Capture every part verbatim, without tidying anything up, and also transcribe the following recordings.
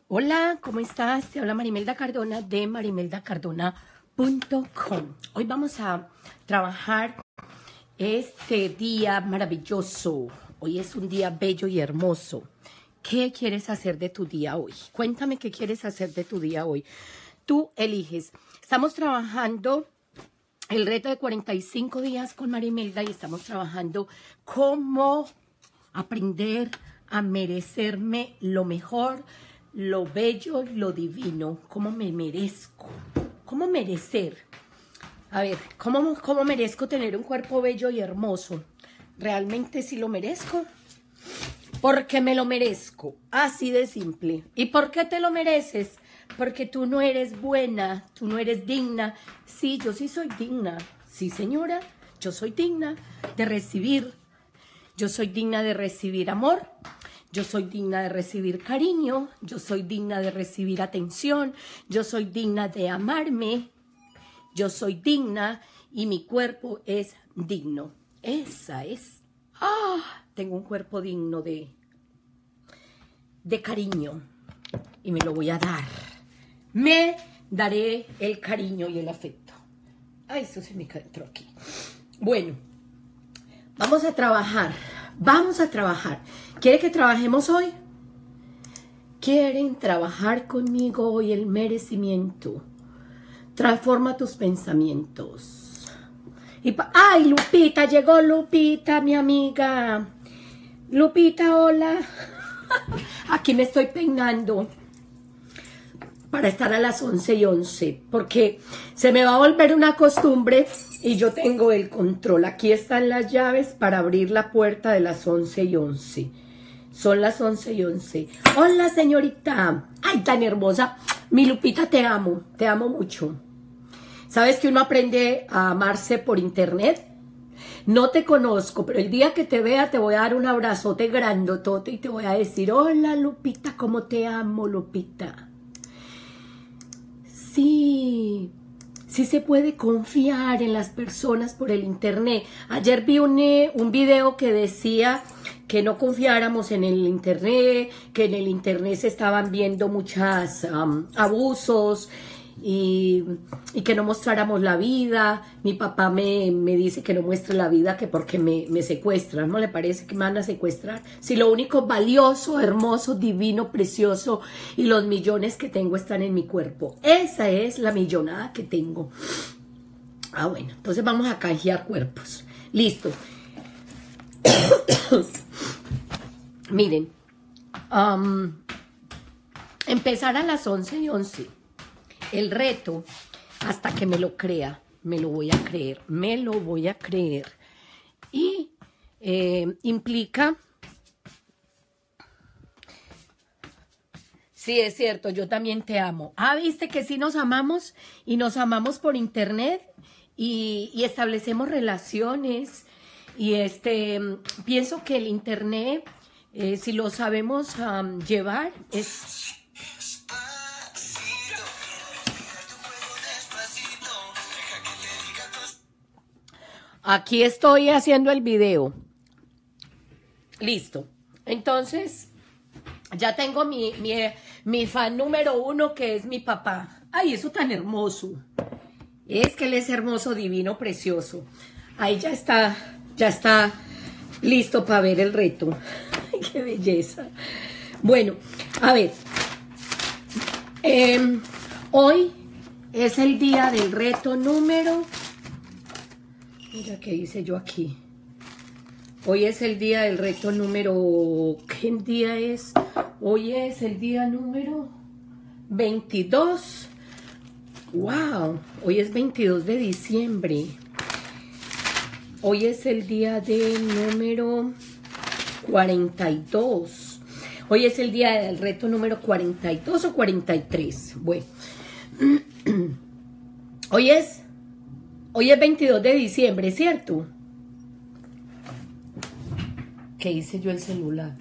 Hola, ¿cómo estás? Te habla Marimelda Cardona de marimelda cardona punto com. Hoy vamos a trabajar este día maravilloso. Hoy es un día bello y hermoso. ¿Qué quieres hacer de tu día hoy? Cuéntame qué quieres hacer de tu día hoy. Tú eliges. Estamos trabajando el reto de cuarenta y cinco días con Marimelda y estamos trabajando cómo aprender a merecerme lo mejor, lo bello, lo divino, cómo me merezco, cómo merecer. A ver, ¿cómo, cómo merezco tener un cuerpo bello y hermoso? ¿Realmente sí lo merezco? Porque me lo merezco, así de simple. ¿Y por qué te lo mereces? Porque tú no eres buena, tú no eres digna. Sí, yo sí soy digna. Sí, señora, yo soy digna de recibir. Yo soy digna de recibir amor. Yo soy digna de recibir cariño. Yo soy digna de recibir atención. Yo soy digna de amarme. Yo soy digna y mi cuerpo es digno. Esa es. ¡Ah! Tengo un cuerpo digno de, de cariño. Y me lo voy a dar. Me daré el cariño y el afecto. Ay, eso se me entró aquí. Bueno, vamos a trabajar. Vamos a trabajar. ¿Quiere que trabajemos hoy? ¿Quieren trabajar conmigo hoy el merecimiento? Transforma tus pensamientos. Y ¡ay, Lupita! Llegó Lupita, mi amiga. Lupita, hola. Aquí me estoy peinando para estar a las once y once, porque se me va a volver una costumbre y yo tengo el control. Aquí están las llaves para abrir la puerta de las once y once. Son las once y once. Hola, señorita. Ay, tan hermosa. Mi Lupita, te amo. Te amo mucho. ¿Sabes que uno aprende a amarse por internet? No te conozco, pero el día que te vea te voy a dar un abrazote grandotote y te voy a decir, hola, Lupita, cómo te amo, Lupita. Sí, sí se puede confiar en las personas por el internet. Ayer vi un, eh, un video que decía que no confiáramos en el internet, que en el internet se estaban viendo muchos um, abusos y, y que no mostráramos la vida. Mi papá me, me dice que no muestre la vida que porque me, me secuestran. ¿No le parece que me van a secuestrar? Si lo único valioso, hermoso, divino, precioso y los millones que tengo están en mi cuerpo. Esa es la millonada que tengo. Ah, bueno, entonces vamos a canjear cuerpos. Listo. Miren, um, empezar a las once y once. El reto, hasta que me lo crea, me lo voy a creer, me lo voy a creer. Y eh, implica, sí, es cierto, yo también te amo. Ah, viste que sí nos amamos y nos amamos por internet y, y establecemos relaciones. Y este, pienso que el internet, eh, si lo sabemos um, llevar, es... Aquí estoy haciendo el video. Listo. Entonces, ya tengo mi, mi, mi fan número uno, que es mi papá. Ay, eso tan hermoso. Es que él es hermoso, divino, precioso. Ahí ya está, ya está listo para ver el reto. Ay, qué belleza. Bueno, a ver. Eh, hoy es el día del reto número... Mira qué hice yo aquí. Hoy es el día del reto número... ¿Qué día es? Hoy es el día número veintidós. ¡Wow! Hoy es veintidós de diciembre. Hoy es el día de número cuarenta y dos. Hoy es el día del reto número cuarenta y dos o cuarenta y tres. Bueno. Hoy es... Hoy es veintidós de diciembre, ¿cierto? ¿Qué hice yo el celular?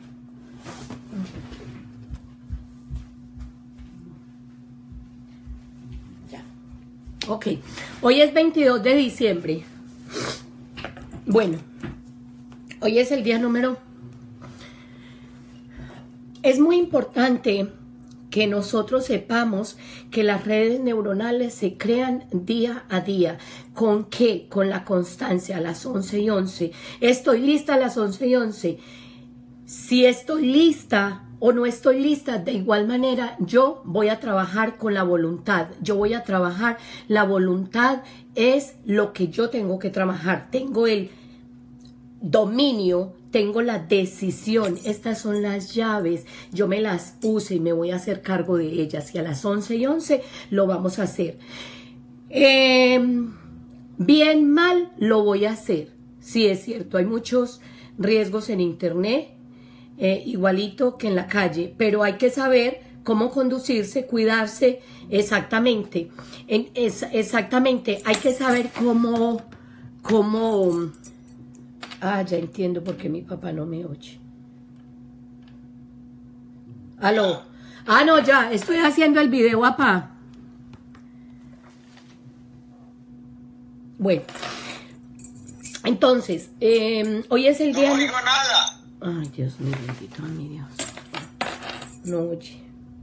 Ya. Ok. Hoy es veintidós de diciembre. Bueno. Hoy es el día número... Es muy importante que que nosotros sepamos que las redes neuronales se crean día a día. ¿Con qué? Con la constancia, a las once y once. Estoy lista a las once y once. Si estoy lista o no estoy lista, de igual manera yo voy a trabajar con la voluntad. Yo voy a trabajar, la voluntad es lo que yo tengo que trabajar. Tengo el dominio, tengo la decisión. Estas son las llaves, yo me las puse y me voy a hacer cargo de ellas, y a las once y once lo vamos a hacer. Eh, bien, mal, lo voy a hacer. Sí, es cierto, hay muchos riesgos en internet, eh, igualito que en la calle, pero hay que saber cómo conducirse, cuidarse, exactamente, en, es, exactamente, hay que saber cómo, cómo, ah, ya entiendo por qué mi papá no me oye. Aló, ah, no, ya, estoy haciendo el video, papá. Bueno, entonces, eh, hoy es el día... No oigo nada. Ay, Dios mío, bendito, mi Dios. No oye.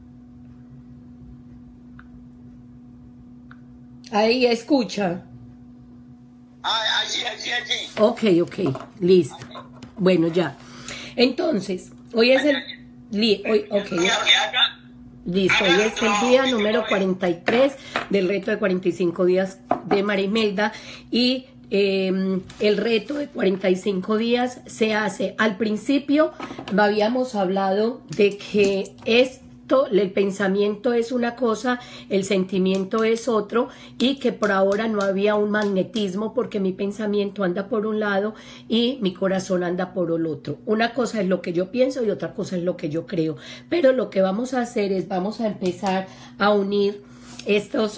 Ahí, escucha. Ah, allí, allí, allí. Ok, ok, listo. Bueno, ya. Entonces, hoy es el... Li, hoy, ok, listo, hoy es el día número cuarenta y tres del reto de cuarenta y cinco días de Marimelda, y eh, el reto de cuarenta y cinco días se hace. Al principio habíamos hablado de que esto, el pensamiento es una cosa, el sentimiento es otro, y que por ahora no había un magnetismo porque mi pensamiento anda por un lado y mi corazón anda por el otro. Una cosa es lo que yo pienso y otra cosa es lo que yo creo. Pero lo que vamos a hacer es, vamos a empezar a unir estos...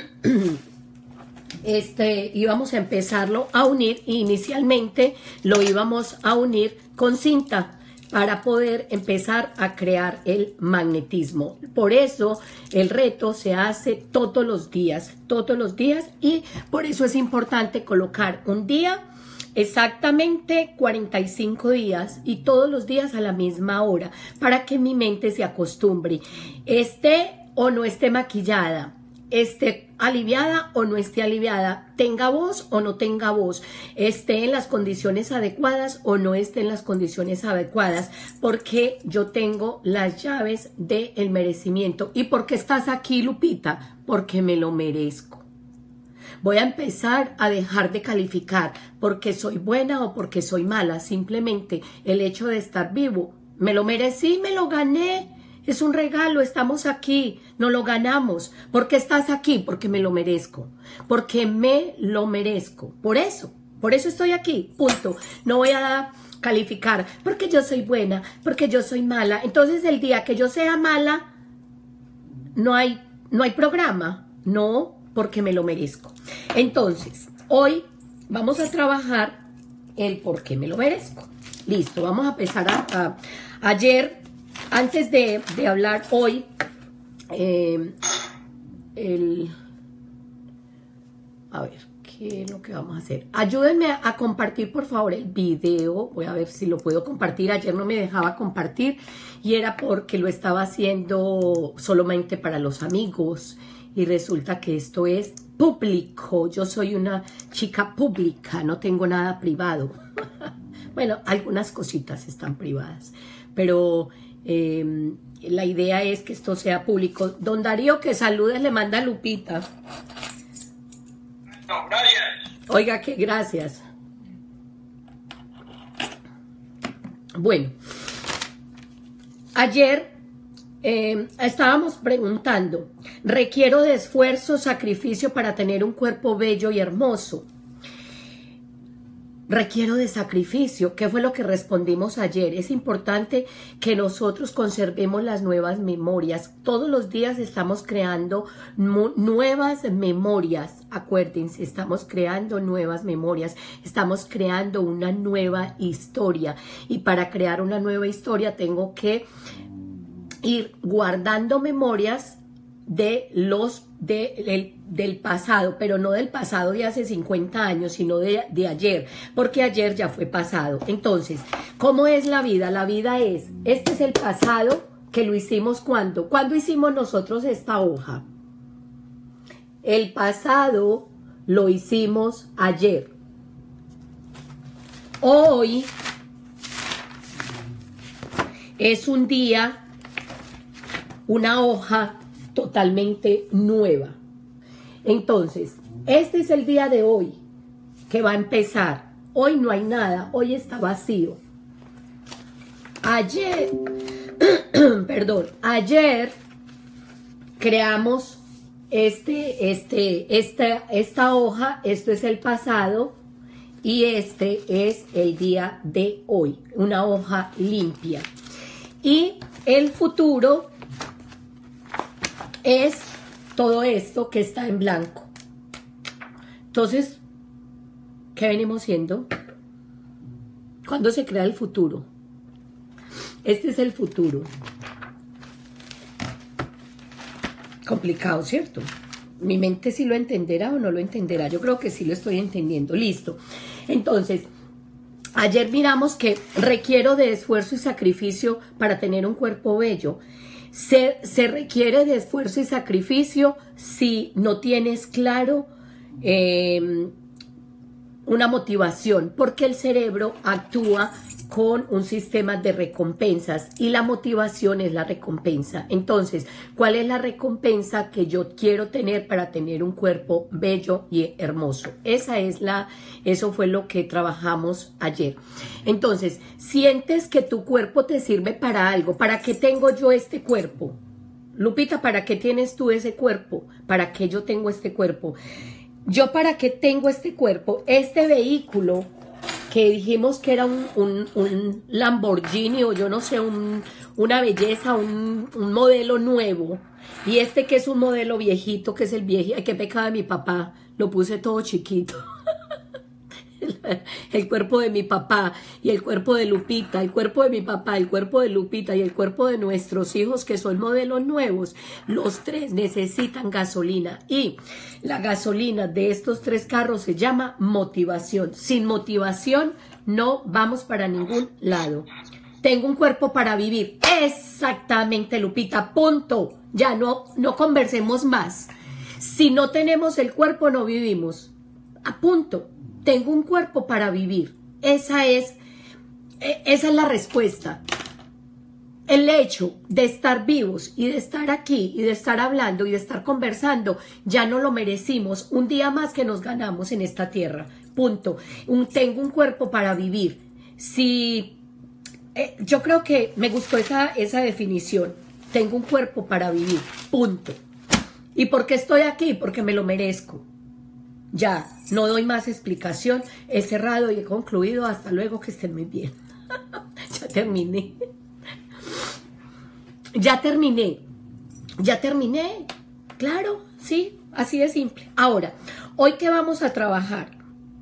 Este, íbamos a empezarlo a unir, y inicialmente lo íbamos a unir con cinta para poder empezar a crear el magnetismo. Por eso el reto se hace todos los días, todos los días, y por eso es importante colocar un día, exactamente cuarenta y cinco días, y todos los días a la misma hora, para que mi mente se acostumbre, esté o no esté maquillada, esté aliviada o no esté aliviada, tenga voz o no tenga voz, esté en las condiciones adecuadas o no esté en las condiciones adecuadas, porque yo tengo las llaves del merecimiento. ¿Y por qué estás aquí, Lupita? Porque me lo merezco. Voy a empezar a dejar de calificar porque soy buena o porque soy mala. Simplemente el hecho de estar vivo, me lo merecí, me lo gané. Es un regalo, estamos aquí, no lo ganamos. ¿Por qué estás aquí? Porque me lo merezco, porque me lo merezco. Por eso, por eso estoy aquí, punto. No voy a calificar porque yo soy buena, porque yo soy mala. Entonces el día que yo sea mala, no hay, no hay programa. No, porque me lo merezco. Entonces, hoy vamos a trabajar el por qué me lo merezco. Listo, vamos a empezar a... a ayer... Antes de, de hablar hoy, eh, el, a ver, ¿qué es lo que vamos a hacer? Ayúdenme a, a compartir, por favor, el video. Voy a ver si lo puedo compartir. Ayer no me dejaba compartir y era porque lo estaba haciendo solamente para los amigos. Y resulta que esto es público. Yo soy una chica pública, no tengo nada privado. Bueno, algunas cositas están privadas, pero... Eh, la idea es que esto sea público. Don Darío, que saludes, le manda a Lupita. No, gracias. Oiga, que gracias. Bueno, ayer eh, estábamos preguntando, requiero de esfuerzo, sacrificio para tener un cuerpo bello y hermoso. Requiero de sacrificio. ¿Qué fue lo que respondimos ayer? Es importante que nosotros conservemos las nuevas memorias. Todos los días estamos creando nuevas memorias. Acuérdense, estamos creando nuevas memorias. Estamos creando una nueva historia. Y para crear una nueva historia tengo que ir guardando memorias de los de, del, del pasado, pero no del pasado de hace cincuenta años, sino de, de ayer, porque ayer ya fue pasado. Entonces, ¿cómo es la vida? La vida es, este es el pasado que lo hicimos cuando. ¿Cuándo hicimos nosotros esta hoja? El pasado lo hicimos ayer. Hoy es un día, una hoja totalmente nueva. Entonces, este es el día de hoy que va a empezar. Hoy no hay nada, hoy está vacío. Ayer, perdón, ayer creamos este, este, esta, esta hoja, esto es el pasado y este es el día de hoy, una hoja limpia. Y el futuro es todo esto que está en blanco. Entonces, ¿qué venimos siendo? ¿Cuándo se crea el futuro? Este es el futuro. Complicado, ¿cierto? Mi mente sí lo entenderá o no lo entenderá. Yo creo que sí lo estoy entendiendo. Listo. Entonces, ayer miramos que requiero de esfuerzo y sacrificio para tener un cuerpo bello. Se, se requiere de esfuerzo y sacrificio si no tienes claro eh, una motivación, porque el cerebro actúa con un sistema de recompensas y la motivación es la recompensa. Entonces, ¿cuál es la recompensa que yo quiero tener para tener un cuerpo bello y hermoso? Esa es la, eso fue lo que trabajamos ayer. Entonces, sientes que tu cuerpo te sirve para algo. ¿Para qué tengo yo este cuerpo? Lupita, ¿para qué tienes tú ese cuerpo? ¿Para qué yo tengo este cuerpo? ¿Yo para qué tengo este cuerpo? Este vehículo que dijimos que era un, un, un Lamborghini o yo no sé, un, una belleza, un, un modelo nuevo. Y este que es un modelo viejito, que es el viejito, ay, qué pecado de mi papá, lo puse todo chiquito. el, el cuerpo de mi papá y el cuerpo de Lupita, el cuerpo de mi papá, el cuerpo de Lupita y el cuerpo de nuestros hijos que son modelos nuevos. Los tres necesitan gasolina y la gasolina de estos tres carros se llama motivación. Sin motivación no vamos para ningún lado. Tengo un cuerpo para vivir. Exactamente, Lupita, punto. Ya no, no conversemos más. Si no tenemos el cuerpo, no vivimos. A punto. Tengo un cuerpo para vivir. Esa es, esa es la respuesta. El hecho de estar vivos y de estar aquí y de estar hablando y de estar conversando, ya no lo merecimos. Un día más que nos ganamos en esta tierra. Punto. Un, tengo un cuerpo para vivir. Si, eh, yo creo que me gustó esa, esa definición. Tengo un cuerpo para vivir. Punto. ¿Y por qué estoy aquí? Porque me lo merezco. Ya, no doy más explicación. He cerrado y he concluido. Hasta luego, que estén muy bien. Ya terminé. Ya terminé, ya terminé, claro, sí, así de simple. Ahora, ¿hoy qué vamos a trabajar?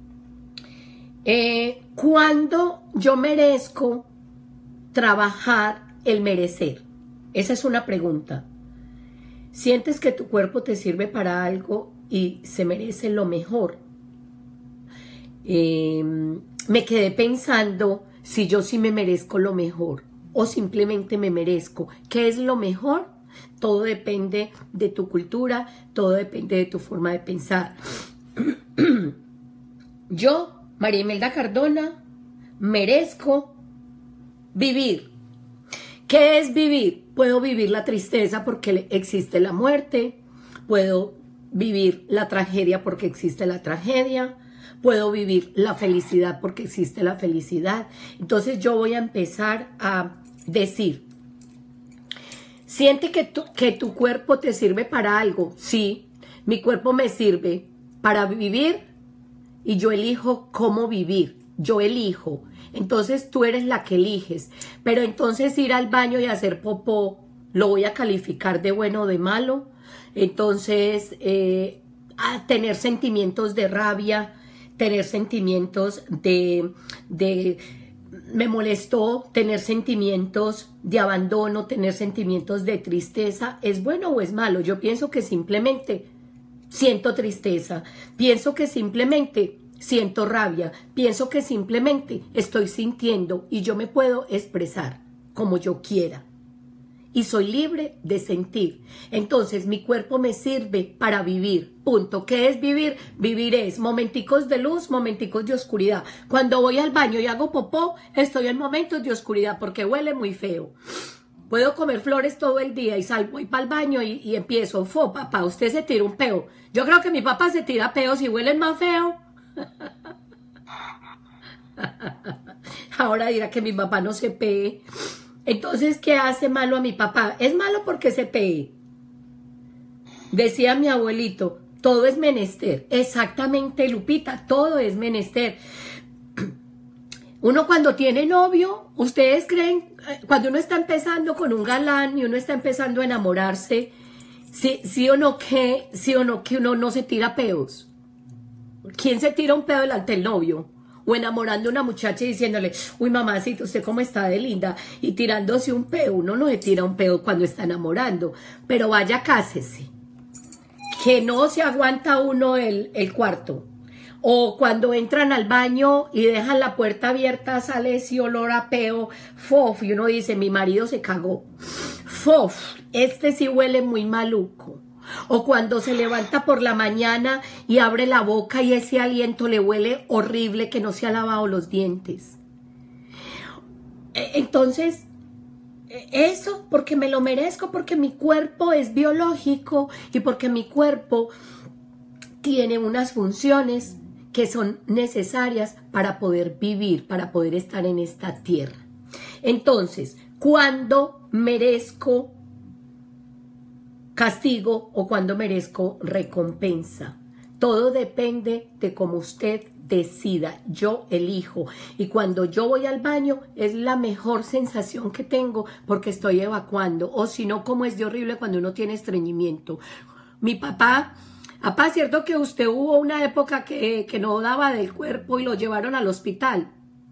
Eh, ¿Cuándo yo merezco trabajar el merecer? Esa es una pregunta. ¿Sientes que tu cuerpo te sirve para algo y se merece lo mejor? Eh, me quedé pensando si yo sí me merezco lo mejor. O simplemente me merezco. ¿Qué es lo mejor? Todo depende de tu cultura, todo depende de tu forma de pensar. Yo, María Imelda Cardona, merezco vivir. ¿Qué es vivir? Puedo vivir la tristeza porque existe la muerte, puedo vivir la tragedia porque existe la tragedia, puedo vivir la felicidad porque existe la felicidad. Entonces yo voy a empezar a decir, siente que tu, que tu cuerpo te sirve para algo. Sí, mi cuerpo me sirve para vivir y yo elijo cómo vivir. Yo elijo. Entonces tú eres la que eliges. Pero entonces ir al baño y hacer popó, ¿lo voy a calificar de bueno o de malo? Entonces, eh, a tener sentimientos de rabia, tener sentimientos de, de, me molestó, tener sentimientos de abandono, tener sentimientos de tristeza, ¿es bueno o es malo? Yo pienso que simplemente siento tristeza, pienso que simplemente siento rabia, pienso que simplemente estoy sintiendo y yo me puedo expresar como yo quiera. y soy libre de sentir. Entonces mi cuerpo me sirve para vivir, punto. ¿Qué es vivir? Vivir es momenticos de luz, momenticos de oscuridad. Cuando voy al baño y hago popó, estoy en momentos de oscuridad porque huele muy feo. Puedo comer flores todo el día y salgo, voy para el baño y, y empiezo, fo, papá, usted se tira un peo. Yo creo que mi papá se tira peos y huelen más feo. Ahora dirá que mi papá no se pee. Entonces, ¿qué hace malo a mi papá? Es malo porque se pee. Decía mi abuelito, todo es menester. Exactamente, Lupita, todo es menester. Uno cuando tiene novio, ¿ustedes creen? Cuando uno está empezando con un galán y uno está empezando a enamorarse, ¿sí, sí o no que, sí o no que uno no se tira peos? ¿Quién se tira un peo delante del novio? O enamorando a una muchacha y diciéndole, uy, mamacita, ¿usted cómo está de linda? Y tirándose un peo. Uno no se tira un peo cuando está enamorando. Pero vaya, cásese. Que no se aguanta uno el, el cuarto. O cuando entran al baño y dejan la puerta abierta, sale ese olor a peo, fof, y uno dice, mi marido se cagó. Fof, este sí huele muy maluco. O cuando se levanta por la mañana y abre la boca y ese aliento le huele horrible que no se ha lavado los dientes. Entonces, eso porque me lo merezco, porque mi cuerpo es biológico y porque mi cuerpo tiene unas funciones que son necesarias para poder vivir, para poder estar en esta tierra. Entonces, ¿cuándo merezco castigo o cuando merezco recompensa? Todo depende de cómo usted decida. Yo elijo. Y cuando yo voy al baño es la mejor sensación que tengo porque estoy evacuando. O si no, como es de horrible cuando uno tiene estreñimiento. Mi papá, papá, ¿cierto que usted hubo una época que, que no daba del cuerpo y lo llevaron al hospital?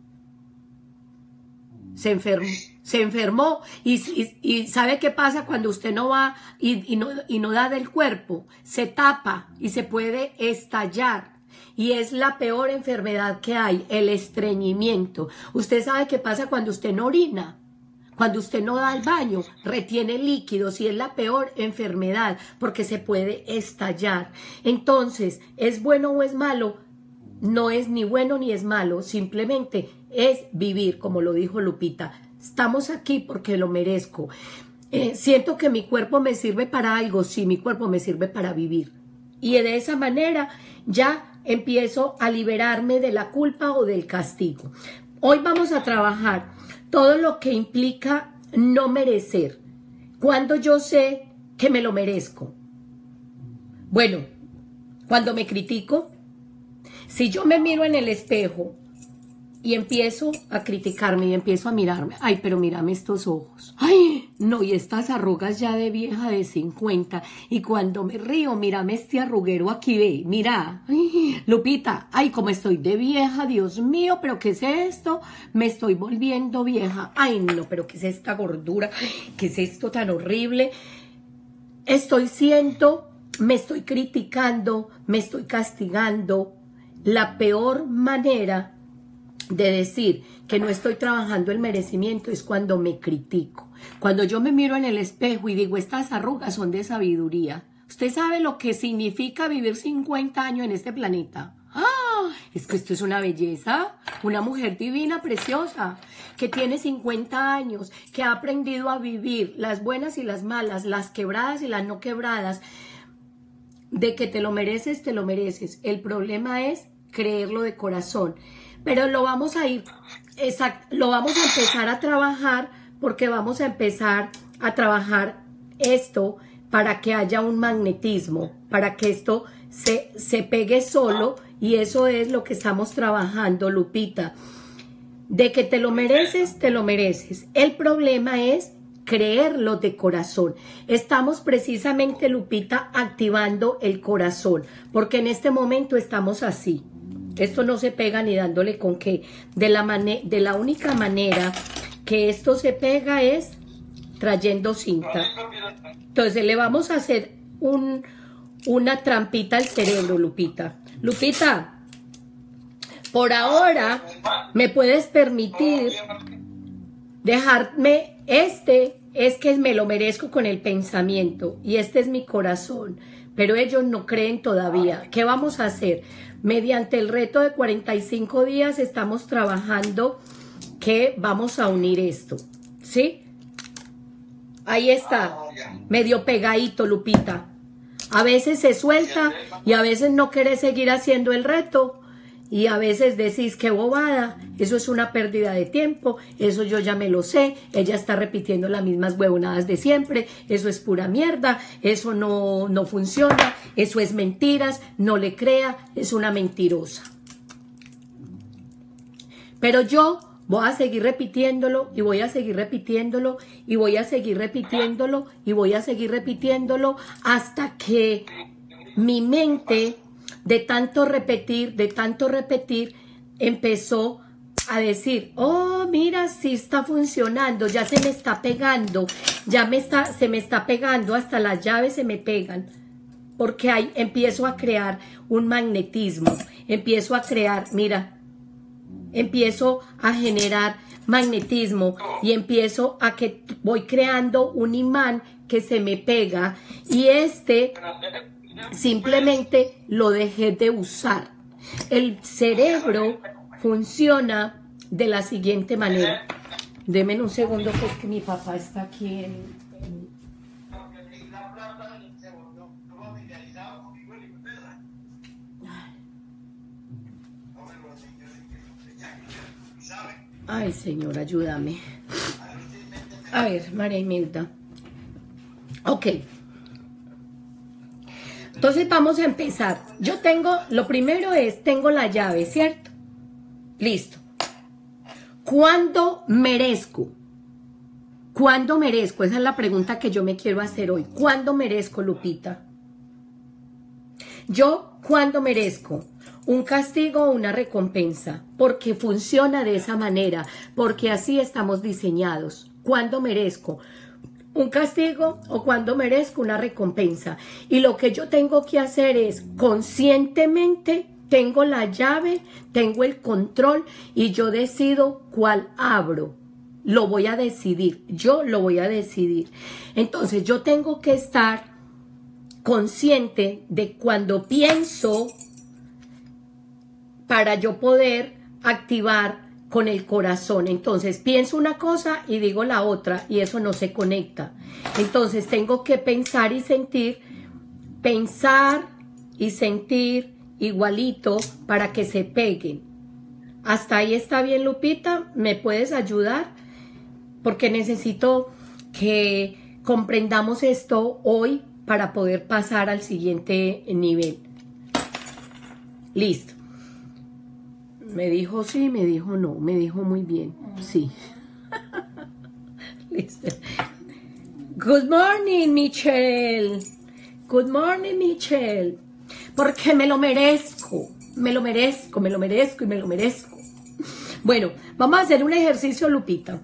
Se enfermó. Se enfermó y, y, y ¿sabe qué pasa cuando usted no va y, y, no, y no da del cuerpo? Se tapa y se puede estallar. Y es la peor enfermedad que hay, el estreñimiento. Usted sabe qué pasa cuando usted no orina. Cuando usted no da al baño, retiene líquidos y es la peor enfermedad porque se puede estallar. Entonces, ¿es bueno o es malo? No es ni bueno ni es malo, simplemente es vivir, como lo dijo Lupita. Estamos aquí porque lo merezco. Eh, siento que mi cuerpo me sirve para algo. Sí, mi cuerpo me sirve para vivir. Y de esa manera ya empiezo a liberarme de la culpa o del castigo. Hoy vamos a trabajar todo lo que implica no merecer. Cuando yo sé que me lo merezco. Bueno, cuando me critico, si yo me miro en el espejo y empiezo a criticarme y empiezo a mirarme. Ay, pero mírame estos ojos. Ay, no, y estas arrugas ya de vieja de cincuenta. Y cuando me río, mírame este arruguero aquí, ve, mira. Ay, Lupita, ay, como estoy de vieja, Dios mío, pero ¿qué es esto? Me estoy volviendo vieja. Ay, no, pero ¿qué es esta gordura? ¿Qué es esto tan horrible? Estoy siendo, me estoy criticando, me estoy castigando. La peor manera de decir que no estoy trabajando el merecimiento es cuando me critico. Cuando yo me miro en el espejo y digo, estas arrugas son de sabiduría. ¿Usted sabe lo que significa vivir cincuenta años en este planeta? ¡Ah! Es que esto es una belleza. Una mujer divina, preciosa, que tiene cincuenta años, que ha aprendido a vivir las buenas y las malas, las quebradas y las no quebradas. De que te lo mereces, te lo mereces. El problema es creerlo de corazón. Pero lo vamos a ir, exact, lo vamos a empezar a trabajar porque vamos a empezar a trabajar esto para que haya un magnetismo, para que esto se, se pegue solo y eso es lo que estamos trabajando, Lupita. De que te lo mereces, te lo mereces. El problema es creerlo de corazón. Estamos precisamente, Lupita, activando el corazón porque en este momento estamos así. Esto no se pega ni dándole con qué. De la, de la única manera que esto se pega es trayendo cinta. Entonces le vamos a hacer un, una trampita al cerebro, Lupita. Lupita, por ahora me puedes permitir dejarme este, es que me lo merezco con el pensamiento y este es mi corazón, pero ellos no creen todavía. ¿Qué vamos a hacer? Mediante el reto de cuarenta y cinco días estamos trabajando que vamos a unir esto, ¿sí? Ahí está, medio pegadito, Lupita. A veces se suelta y a veces no querés seguir haciendo el reto. Y a veces decís, qué bobada, eso es una pérdida de tiempo, eso yo ya me lo sé, ella está repitiendo las mismas huevonadas de siempre, eso es pura mierda, eso no, no funciona, eso es mentiras, no le crea, es una mentirosa. Pero yo voy a seguir repitiéndolo y voy a seguir repitiéndolo y voy a seguir repitiéndolo y voy a seguir repitiéndolo hasta que mi mente, de tanto repetir, de tanto repetir, empezó a decir, oh, mira, sí está funcionando, ya se me está pegando, ya me está, se me está pegando, hasta las llaves se me pegan, porque ahí empiezo a crear un magnetismo, empiezo a crear, mira, empiezo a generar magnetismo y empiezo a que voy creando un imán que se me pega y este simplemente lo dejé de usar. El cerebro funciona de la siguiente manera. Deme un segundo, pues que mi papá está aquí en... en... Ay, Señor, ayúdame. A ver, María Imelda. Ok. Entonces vamos a empezar. Yo tengo, lo primero es, tengo la llave, ¿cierto? Listo. ¿Cuándo merezco? ¿Cuándo merezco? Esa es la pregunta que yo me quiero hacer hoy. ¿Cuándo merezco, Lupita? Yo, ¿cuándo merezco? Un castigo o una recompensa, porque funciona de esa manera, porque así estamos diseñados. ¿Cuándo merezco? Un castigo o cuando merezco una recompensa. Y lo que yo tengo que hacer es conscientemente, tengo la llave, tengo el control y yo decido cuál abro. Lo voy a decidir, yo lo voy a decidir. Entonces yo tengo que estar consciente de cuando pienso para yo poder activar con el corazón. Entonces pienso una cosa y digo la otra y eso no se conecta. Entonces tengo que pensar y sentir, pensar y sentir igualito para que se peguen. ¿Hasta ahí está bien, Lupita? ¿Me puedes ayudar? Porque necesito que comprendamos esto hoy para poder pasar al siguiente nivel. Listo. Me dijo sí, me dijo no, me dijo muy bien, sí. Listo. Good morning, Michelle. Good morning, Michelle. Porque me lo merezco, me lo merezco, me lo merezco y me lo merezco. Bueno, vamos a hacer un ejercicio, Lupita.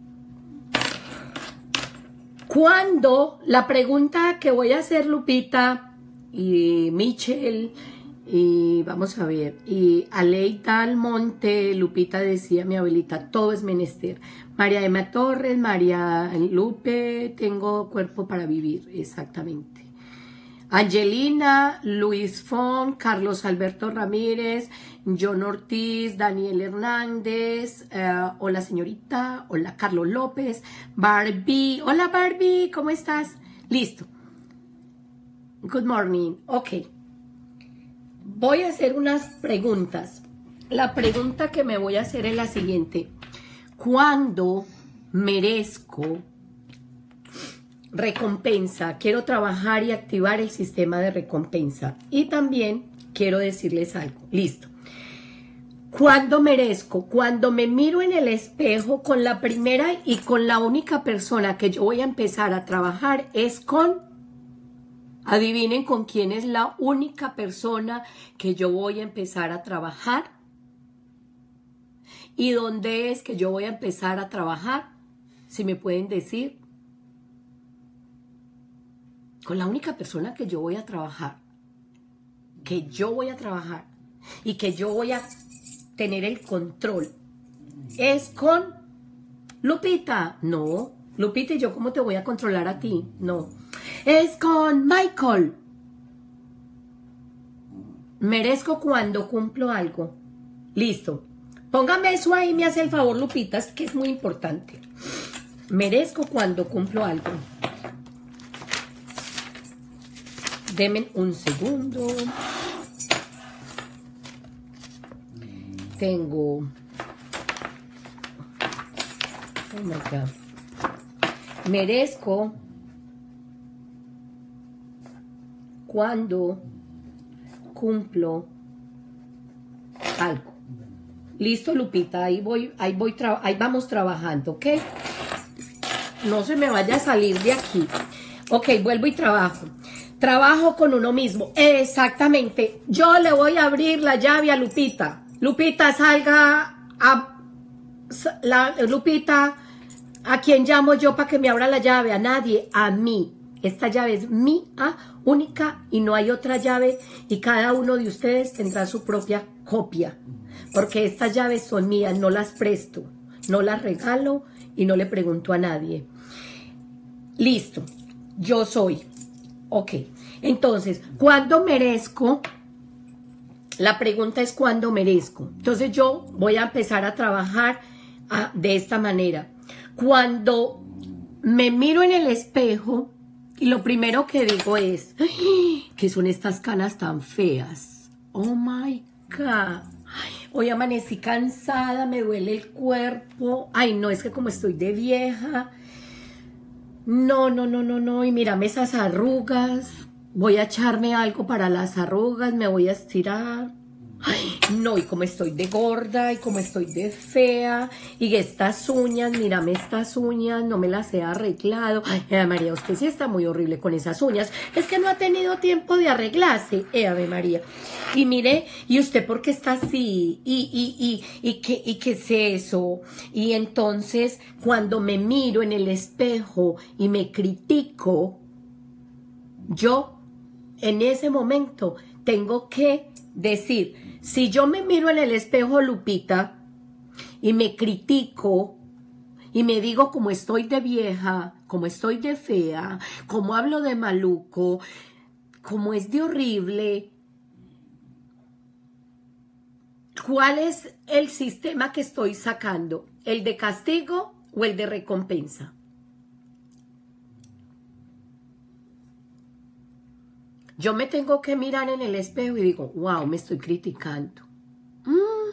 ¿Cuándo? La pregunta que voy a hacer, Lupita y Michelle, y vamos a ver, y Aleida Almonte, Lupita decía, mi abuelita, todo es menester. María Emma Torres, María Lupe, tengo cuerpo para vivir, exactamente. Angelina, Luis Fon, Carlos Alberto Ramírez, John Ortiz, Daniel Hernández, uh, hola señorita, hola Carlos López, Barbie, hola Barbie, ¿cómo estás? Listo. Good morning, ok. Voy a hacer unas preguntas. La pregunta que me voy a hacer es la siguiente. ¿Cuándo merezco recompensa? Quiero trabajar y activar el sistema de recompensa. Y también quiero decirles algo. Listo. ¿Cuándo merezco? Cuando me miro en el espejo con la primera y con la única persona que yo voy a empezar a trabajar es con... Adivinen con quién es la única persona que yo voy a empezar a trabajar. ¿Y dónde es que yo voy a empezar a trabajar? Si me pueden decir. Con la única persona que yo voy a trabajar. Que yo voy a trabajar. Y que yo voy a tener el control. Es con Lupita. No. Lupita, ¿y yo cómo te voy a controlar a ti? No. Es con Michael. Merezco cuando cumplo algo. Listo. Póngame eso ahí, me hace el favor, Lupita, es que es muy importante. Merezco cuando cumplo algo. Denme un segundo. Tengo... Oh my God. Merezco cuando cumplo algo. Listo, Lupita, ahí voy, ahí voy, ahí vamos trabajando, ¿ok? No se me vaya a salir de aquí. Ok, vuelvo y trabajo. Trabajo con uno mismo. Exactamente. Yo le voy a abrir la llave a Lupita. Lupita, salga a... La, Lupita, ¿a quién llamo yo para que me abra la llave? A nadie, a mí. Esta llave es mía, única, y no hay otra llave, y cada uno de ustedes tendrá su propia copia, porque estas llaves son mías, no las presto, no las regalo y no le pregunto a nadie. Listo, yo soy. Ok, entonces, ¿cuándo merezco? La pregunta es ¿cuándo merezco? Entonces yo voy a empezar a trabajar a, de esta manera. Cuando me miro en el espejo, y lo primero que digo es, ¡ay! ¿Qué son estas canas tan feas? Oh my God. Ay, hoy amanecí cansada, me duele el cuerpo. Ay, no, es que como estoy de vieja. No, no, no, no, no. Y mírame esas arrugas. Voy a echarme algo para las arrugas, me voy a estirar. Ay, no, y como estoy de gorda, y como estoy de fea, y estas uñas, mírame estas uñas, no me las he arreglado. Ay, Ave María, usted sí está muy horrible con esas uñas. Es que no ha tenido tiempo de arreglarse, eh, Ave María. Y mire, ¿y usted por qué está así? ¿Y, y, y, y, qué, y qué es eso? Y entonces, cuando me miro en el espejo y me critico, yo, en ese momento, tengo que decir, si yo me miro en el espejo, Lupita, y me critico, y me digo como estoy de vieja, como estoy de fea, como hablo de maluco, como es de horrible, ¿cuál es el sistema que estoy sacando? ¿El de castigo o el de recompensa? Yo me tengo que mirar en el espejo y digo, wow, me estoy criticando. Mm.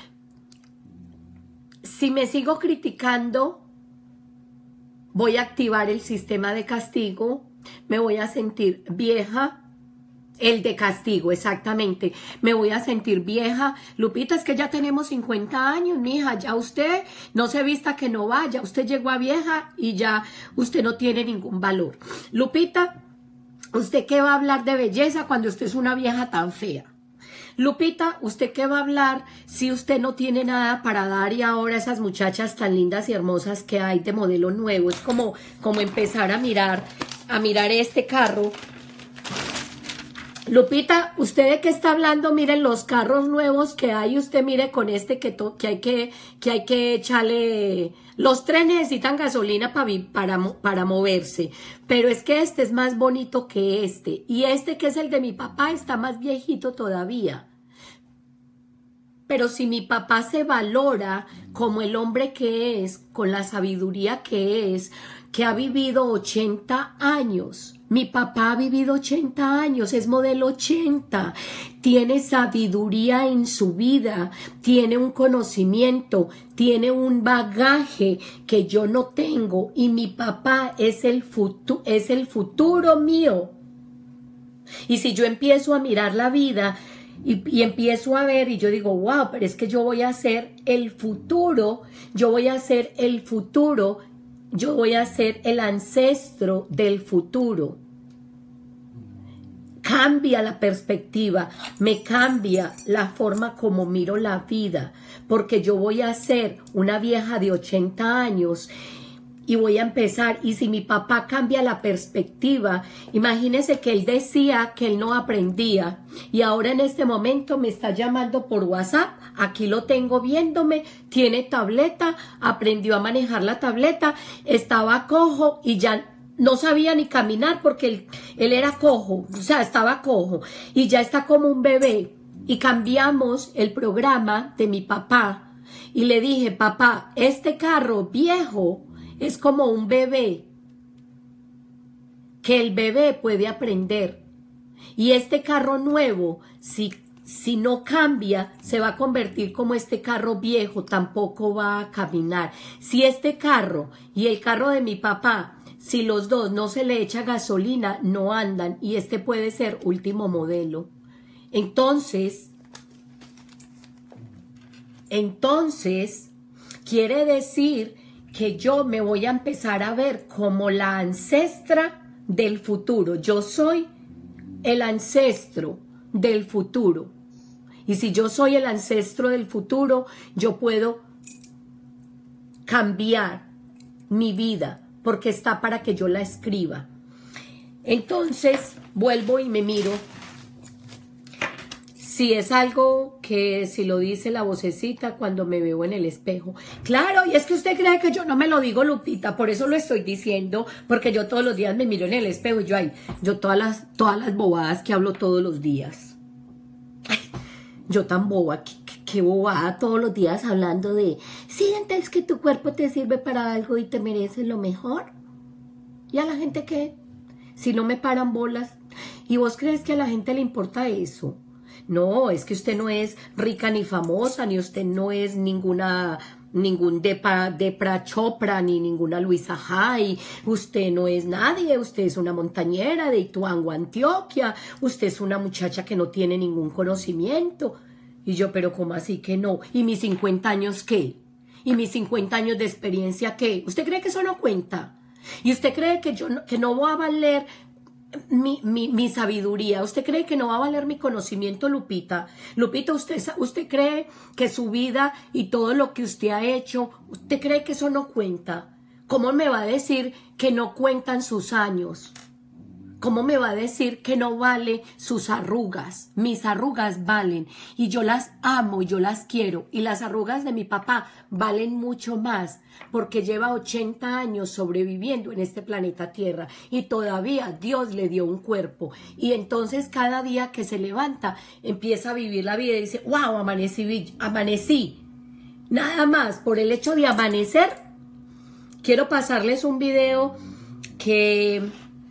Si me sigo criticando, voy a activar el sistema de castigo, me voy a sentir vieja, el de castigo, exactamente, me voy a sentir vieja. Lupita, es que ya tenemos cincuenta años, mija, ya usted no se vista que no vaya, usted llegó a vieja y ya usted no tiene ningún valor. Lupita, ¿usted qué va a hablar de belleza cuando usted es una vieja tan fea? Lupita, ¿usted qué va a hablar si usted no tiene nada para dar y ahora esas muchachas tan lindas y hermosas que hay de modelo nuevo? Es como, como empezar a mirar, a mirar este carro. Lupita, ¿usted de qué está hablando? Miren los carros nuevos que hay, usted mire con este que, to que, hay, que, que hay que echarle... Los trenes necesitan gasolina para, para, para moverse, pero es que este es más bonito que este, y este que es el de mi papá está más viejito todavía. Pero si mi papá se valora como el hombre que es, con la sabiduría que es, que ha vivido ochenta años, mi papá ha vivido ochenta años, es modelo ochenta, tiene sabiduría en su vida, tiene un conocimiento, tiene un bagaje que yo no tengo, y mi papá es el futuro, es el futuro mío. Y si yo empiezo a mirar la vida y, y empiezo a ver y yo digo, wow, pero es que yo voy a ser el futuro, yo voy a ser el futuro, yo voy a ser el ancestro del futuro. Cambia la perspectiva, me cambia la forma como miro la vida, porque yo voy a ser una vieja de ochenta años y voy a empezar. Y si mi papá cambia la perspectiva, imagínese que él decía que él no aprendía y ahora en este momento me está llamando por WhatsApp. Aquí lo tengo viéndome, tiene tableta, aprendió a manejar la tableta, estaba cojo y ya no sabía ni caminar porque él, él era cojo, o sea, estaba cojo y ya está como un bebé. Y cambiamos el programa de mi papá y le dije, papá, este carro viejo es como un bebé, que el bebé puede aprender. Y este carro nuevo, si, si no cambia, se va a convertir como este carro viejo, tampoco va a caminar. Si este carro y el carro de mi papá, si los dos no se le echa gasolina, no andan. Y este puede ser último modelo. Entonces, entonces, quiere decir que yo me voy a empezar a ver como la ancestra del futuro. Yo soy el ancestro del futuro. Y si yo soy el ancestro del futuro, yo puedo cambiar mi vida, porque está para que yo la escriba. Entonces, vuelvo y me miro. Si es algo que si lo dice la vocecita cuando me veo en el espejo. Claro, y es que usted cree que yo no me lo digo, Lupita, por eso lo estoy diciendo, porque yo todos los días me miro en el espejo y yo, ay, yo todas las, todas las bobadas que hablo todos los días. Ay, yo tan boba, qué, qué, qué bobada todos los días hablando de, sí, entonces que tu cuerpo te sirve para algo y te mereces lo mejor. ¿Y a la gente qué? Si no me paran bolas. ¿Y vos crees que a la gente le importa eso? No, es que usted no es rica ni famosa, ni usted no es ninguna, ningún Depa, Depra Chopra, ni ninguna Luisa Hay. Usted no es nadie, usted es una montañera de Ituango, Antioquia. Usted es una muchacha que no tiene ningún conocimiento. Y yo, pero ¿cómo así que no? ¿Y mis cincuenta años qué? ¿Y mis cincuenta años de experiencia qué? ¿Usted cree que eso no cuenta? ¿Y usted cree que yo no, que no voy a valer Mi, mi, mi sabiduría? ¿Usted cree que no va a valer mi conocimiento, Lupita? Lupita, ¿usted, ¿usted cree que su vida y todo lo que usted ha hecho, usted cree que eso no cuenta? ¿Cómo me va a decir que no cuentan sus años? ¿Cómo me va a decir que no vale sus arrugas? Mis arrugas valen y yo las amo y yo las quiero. Y las arrugas de mi papá valen mucho más porque lleva ochenta años sobreviviendo en este planeta Tierra y todavía Dios le dio un cuerpo. Y entonces cada día que se levanta empieza a vivir la vida y dice, wow, amanecí, amanecí. Nada más por el hecho de amanecer. Quiero pasarles un video que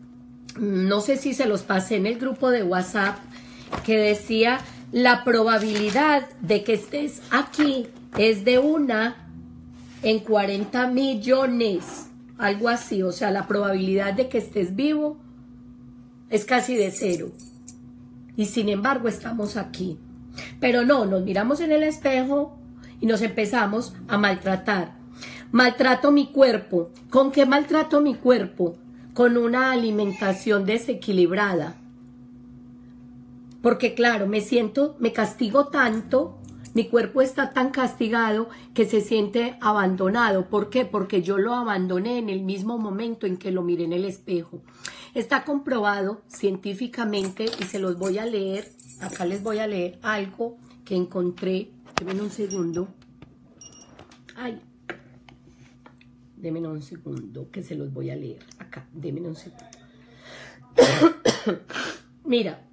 no sé si se los pasé en el grupo de WhatsApp, que decía la probabilidad de que estés aquí es de una en cuarenta millones, algo así. O sea, la probabilidad de que estés vivo es casi de cero. Y sin embargo estamos aquí. Pero no, nos miramos en el espejo y nos empezamos a maltratar. Maltrato mi cuerpo. ¿Con qué maltrato mi cuerpo? Con una alimentación desequilibrada. Porque claro, me siento, me castigo tanto, mi cuerpo está tan castigado que se siente abandonado. ¿Por qué? Porque yo lo abandoné en el mismo momento en que lo miré en el espejo. Está comprobado científicamente y se los voy a leer. Acá les voy a leer algo que encontré. Denme un segundo. Ay. Denme un segundo que se los voy a leer. Acá, denme un segundo. Mira.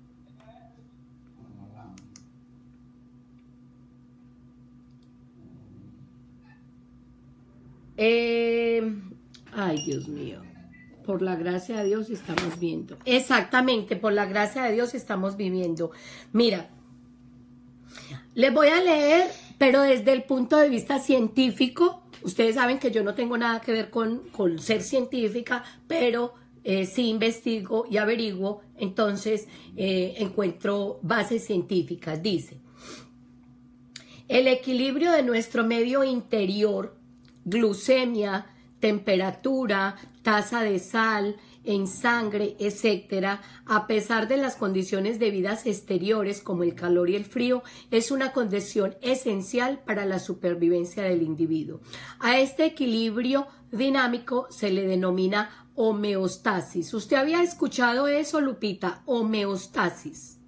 Eh, ay, Dios mío. Por la gracia de Dios estamos viendo. Exactamente, por la gracia de Dios estamos viviendo. Mira. Les voy a leer, pero desde el punto de vista científico. Ustedes saben que yo no tengo nada que ver con, con ser científica, pero eh, sí investigo y averiguo, entonces eh, encuentro bases científicas. Dice, el equilibrio de nuestro medio interior, glucemia, temperatura, tasa de sal, en sangre, etcétera, a pesar de las condiciones de vida exteriores como el calor y el frío, es una condición esencial para la supervivencia del individuo. A este equilibrio dinámico se le denomina homeostasis. ¿Usted había escuchado eso, Lupita? Homeostasis.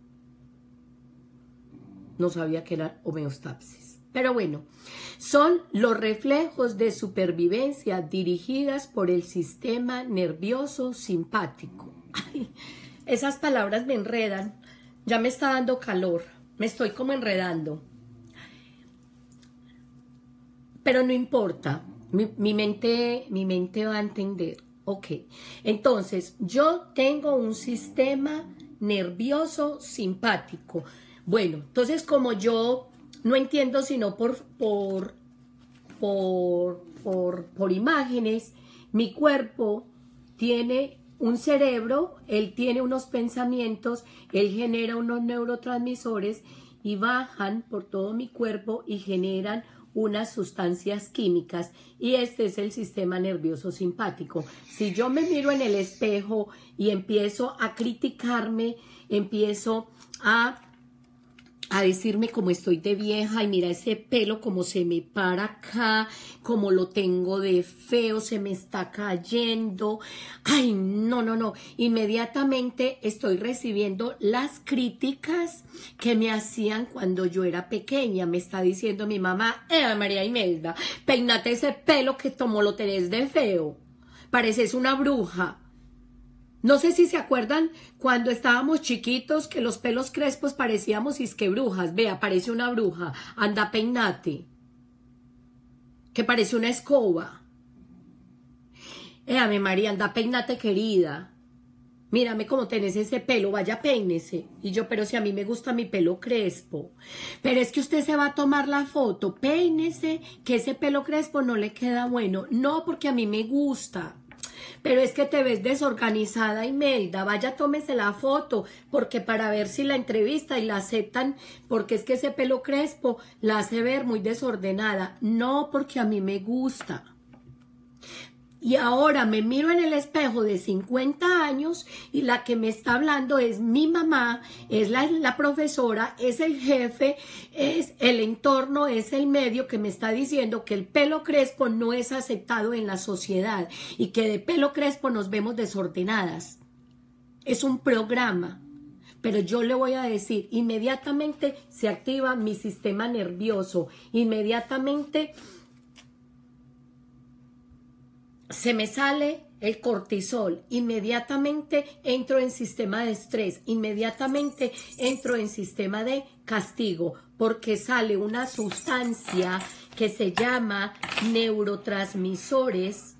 No sabía que era homeostasis. Pero bueno, son los reflejos de supervivencia dirigidas por el sistema nervioso simpático. Ay, esas palabras me enredan. Ya me está dando calor. Me estoy como enredando. Pero no importa. Mi, mi mente, mi mente va a entender. Ok. Entonces, yo tengo un sistema nervioso simpático. Bueno, entonces como yo no entiendo sino por, por, por, por, por imágenes, mi cuerpo tiene un cerebro, él tiene unos pensamientos, él genera unos neurotransmisores y bajan por todo mi cuerpo y generan unas sustancias químicas, y este es el sistema nervioso simpático. Si yo me miro en el espejo y empiezo a criticarme, empiezo a a decirme cómo estoy de vieja, y mira ese pelo como se me para acá, como lo tengo de feo, se me está cayendo, ay, no, no, no, inmediatamente estoy recibiendo las críticas que me hacían cuando yo era pequeña. Me está diciendo mi mamá, eh, María Imelda, peínate ese pelo que como lo tenés de feo, pareces una bruja. No sé si se acuerdan cuando estábamos chiquitos que los pelos crespos parecíamos isque brujas. Vea, parece una bruja. Anda, peinate. Que parece una escoba. Éame, María, anda, peinate, querida. Mírame cómo tenés ese pelo, vaya, peínese. Y yo, pero si a mí me gusta mi pelo crespo. Pero es que usted se va a tomar la foto, peínese, que ese pelo crespo no le queda bueno. No, porque a mí me gusta. Pero es que te ves desorganizada, Imelda, vaya, tómese la foto, porque para ver si la entrevista y la aceptan, porque es que ese pelo crespo la hace ver muy desordenada. No, porque a mí me gusta. Y ahora me miro en el espejo de cincuenta años y la que me está hablando es mi mamá, es la, la profesora, es el jefe, es el entorno, es el medio que me está diciendo que el pelo crespo no es aceptado en la sociedad y que de pelo crespo nos vemos desordenadas. Es un programa. Pero yo le voy a decir, inmediatamente se activa mi sistema nervioso, inmediatamente se me sale el cortisol, inmediatamente entro en sistema de estrés, inmediatamente entro en sistema de castigo, porque sale una sustancia que se llama neurotransmisores,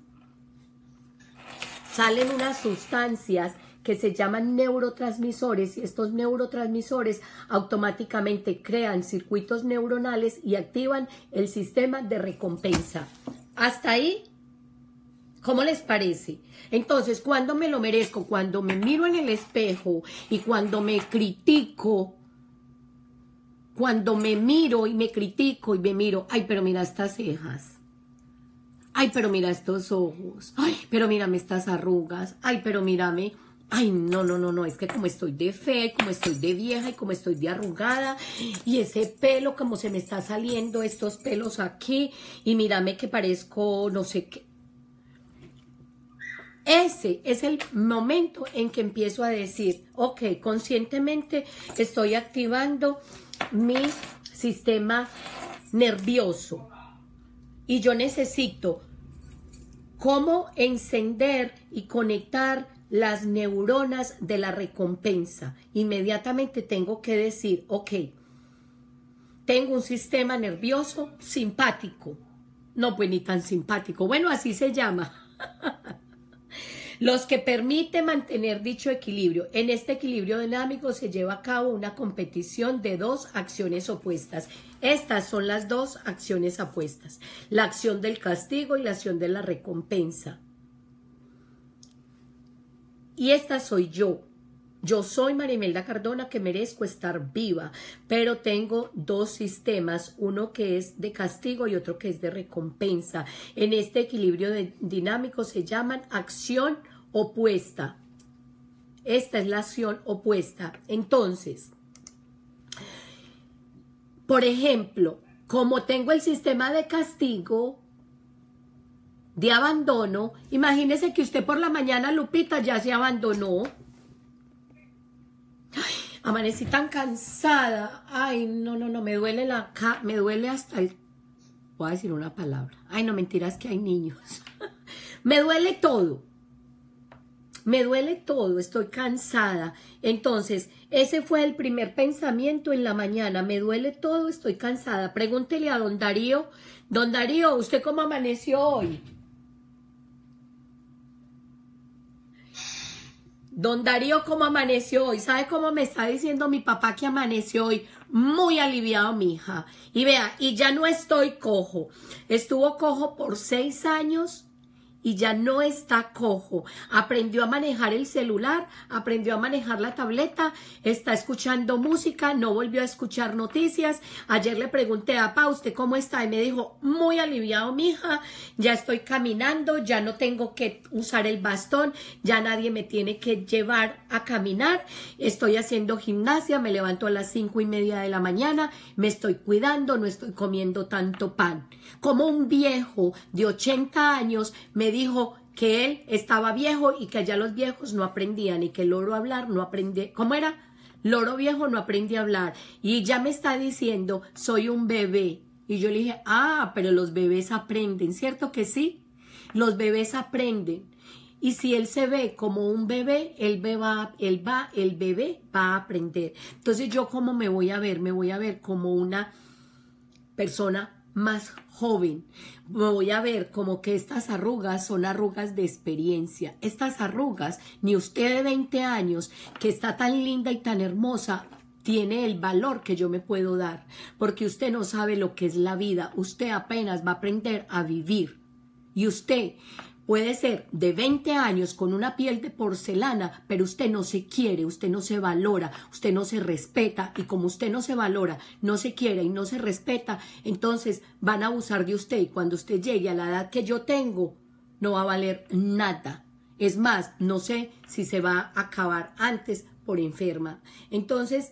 salen unas sustancias que se llaman neurotransmisores, y estos neurotransmisores automáticamente crean circuitos neuronales y activan el sistema de recompensa. Hasta ahí, ¿cómo les parece? Entonces, ¿cuándo me lo merezco? Cuando me miro en el espejo y cuando me critico, cuando me miro y me critico y me miro, ay, pero mira estas cejas, ay, pero mira estos ojos, ay, pero mírame estas arrugas, ay, pero mírame, ay, no, no, no, no, es que como estoy de fea, como estoy de vieja y como estoy de arrugada, y ese pelo como se me está saliendo, estos pelos aquí, y mírame que parezco no sé qué. Ese es el momento en que empiezo a decir, ok, conscientemente estoy activando mi sistema nervioso y yo necesito cómo encender y conectar las neuronas de la recompensa. Inmediatamente tengo que decir, ok, tengo un sistema nervioso simpático. No, pues ni tan simpático. Bueno, así se llama. Los que permiten mantener dicho equilibrio. En este equilibrio dinámico se lleva a cabo una competición de dos acciones opuestas. Estas son las dos acciones opuestas. La acción del castigo y la acción de la recompensa. Y esta soy yo. Yo soy María Imelda Cardona, que merezco estar viva, pero tengo dos sistemas, uno que es de castigo y otro que es de recompensa. En este equilibrio de, dinámico se llaman acción opuesta. Esta es la acción opuesta. Entonces, por ejemplo, como tengo el sistema de castigo, de abandono, imagínese que usted por la mañana, Lupita, ya se abandonó. Ay, amanecí tan cansada. Ay, no, no, no, me duele la ca me duele hasta el... Voy a decir una palabra. Ay, no, mentiras que hay niños. Me duele todo. Me duele todo, estoy cansada. Entonces, ese fue el primer pensamiento en la mañana. Me duele todo, estoy cansada. Pregúntele a don Darío. Don Darío, ¿usted cómo amaneció hoy? Don Darío, ¿cómo amaneció hoy? ¿Sabe cómo me está diciendo mi papá que amaneció hoy? Muy aliviado, mija. Y vea, y ya no estoy cojo. Estuvo cojo por seis años. Y ya no está cojo. Aprendió a manejar el celular, aprendió a manejar la tableta, está escuchando música, no volvió a escuchar noticias. Ayer le pregunté a Pa, ¿usted cómo está? Y me dijo, muy aliviado, mija, ya estoy caminando, ya no tengo que usar el bastón, ya nadie me tiene que llevar a caminar, estoy haciendo gimnasia, me levanto a las cinco y media de la mañana, me estoy cuidando, no estoy comiendo tanto pan. Como un viejo de ochenta años me dijo que él estaba viejo y que allá los viejos no aprendían y que el loro hablar no aprende. ¿Cómo era? Loro viejo no aprende a hablar. Y ya me está diciendo, soy un bebé. Y yo le dije, ah, pero los bebés aprenden, ¿cierto que sí? Los bebés aprenden. Y si él se ve como un bebé, él va, él va, el bebé va a aprender. Entonces, ¿yo cómo me voy a ver? Me voy a ver como una persona más joven. Me voy a ver como que estas arrugas son arrugas de experiencia. Estas arrugas, ni usted de veinte años, que está tan linda y tan hermosa, tiene el valor que yo me puedo dar, porque usted no sabe lo que es la vida. Usted apenas va a aprender a vivir. Y usted puede ser de veinte años con una piel de porcelana, pero usted no se quiere, usted no se valora, usted no se respeta, y como usted no se valora, no se quiere y no se respeta, entonces van a abusar de usted, y cuando usted llegue a la edad que yo tengo, no va a valer nada. Es más, no sé si se va a acabar antes por enferma. Entonces,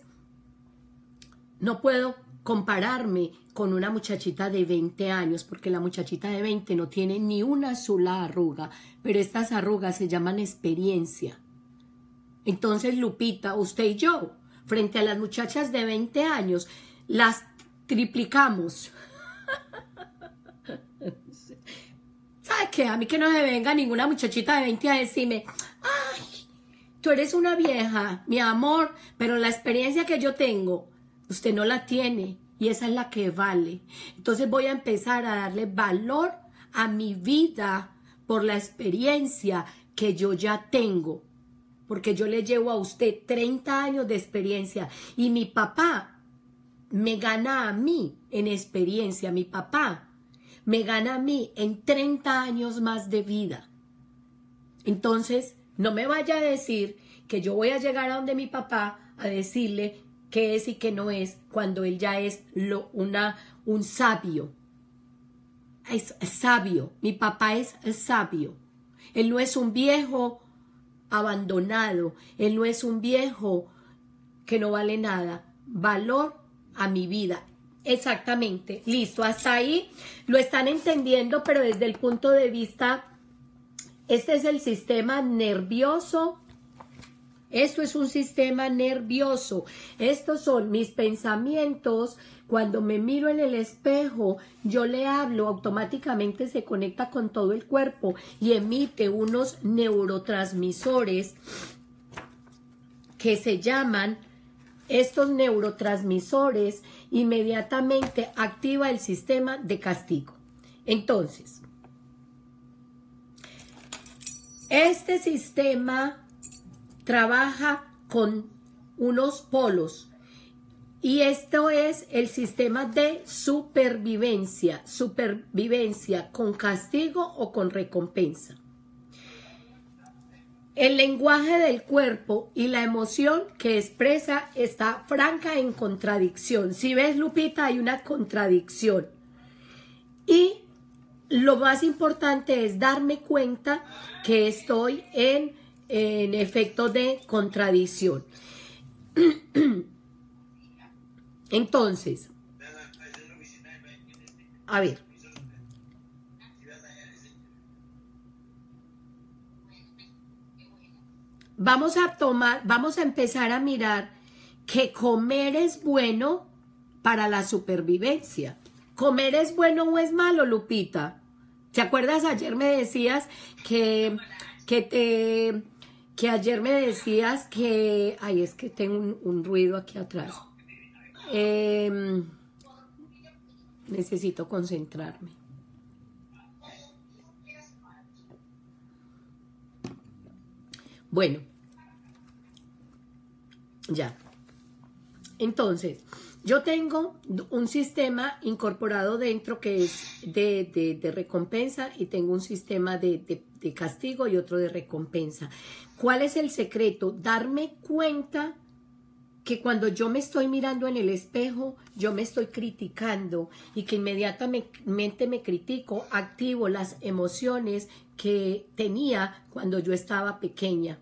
no puedo compararme con una muchachita de veinte años, porque la muchachita de veinte no tiene ni una sola arruga, pero estas arrugas se llaman experiencia. Entonces, Lupita, usted y yo, frente a las muchachas de veinte años, las triplicamos. ¿Sabe qué? A mí que no se venga ninguna muchachita de veinte a decirme, ay, tú eres una vieja, mi amor, pero la experiencia que yo tengo, usted no la tiene. Y esa es la que vale. Entonces voy a empezar a darle valor a mi vida por la experiencia que yo ya tengo. Porque yo le llevo a usted treinta años de experiencia. Y mi papá me gana a mí en experiencia. Mi papá me gana a mí en treinta años más de vida. Entonces, no me vaya a decir que yo voy a llegar a donde mi papá a decirle qué es y qué no es, cuando él ya es lo, una, un sabio. Es sabio. Mi papá es sabio. Él no es un viejo abandonado. Él no es un viejo que no vale nada. Valor a mi vida. Exactamente. Listo. Hasta ahí lo están entendiendo, pero desde el punto de vista, este es el sistema nervioso. Esto es un sistema nervioso. Estos son mis pensamientos. Cuando me miro en el espejo, yo le hablo, automáticamente se conecta con todo el cuerpo y emite unos neurotransmisores que se llaman, estos neurotransmisores inmediatamente activa el sistema de castigo. Entonces, este sistema trabaja con unos polos y esto es el sistema de supervivencia, supervivencia con castigo o con recompensa. El lenguaje del cuerpo y la emoción que expresa está franca en contradicción. Si ves, Lupita, hay una contradicción. Y lo más importante es darme cuenta que estoy en, en efecto de contradicción. Entonces, a ver, vamos a tomar, vamos a empezar a mirar que comer es bueno para la supervivencia. ¿Comer es bueno o es malo, Lupita? ¿Te acuerdas? Ayer me decías que, que te, que ayer me decías que, ay, es que tengo un, un ruido aquí atrás. Eh, necesito concentrarme. Bueno, ya. Entonces, yo tengo un sistema incorporado dentro que es de, de, de recompensa y tengo un sistema de, de, de castigo y otro de recompensa. ¿Cuál es el secreto? Darme cuenta que cuando yo me estoy mirando en el espejo, yo me estoy criticando y que inmediatamente me critico, activo las emociones que tenía cuando yo estaba pequeña.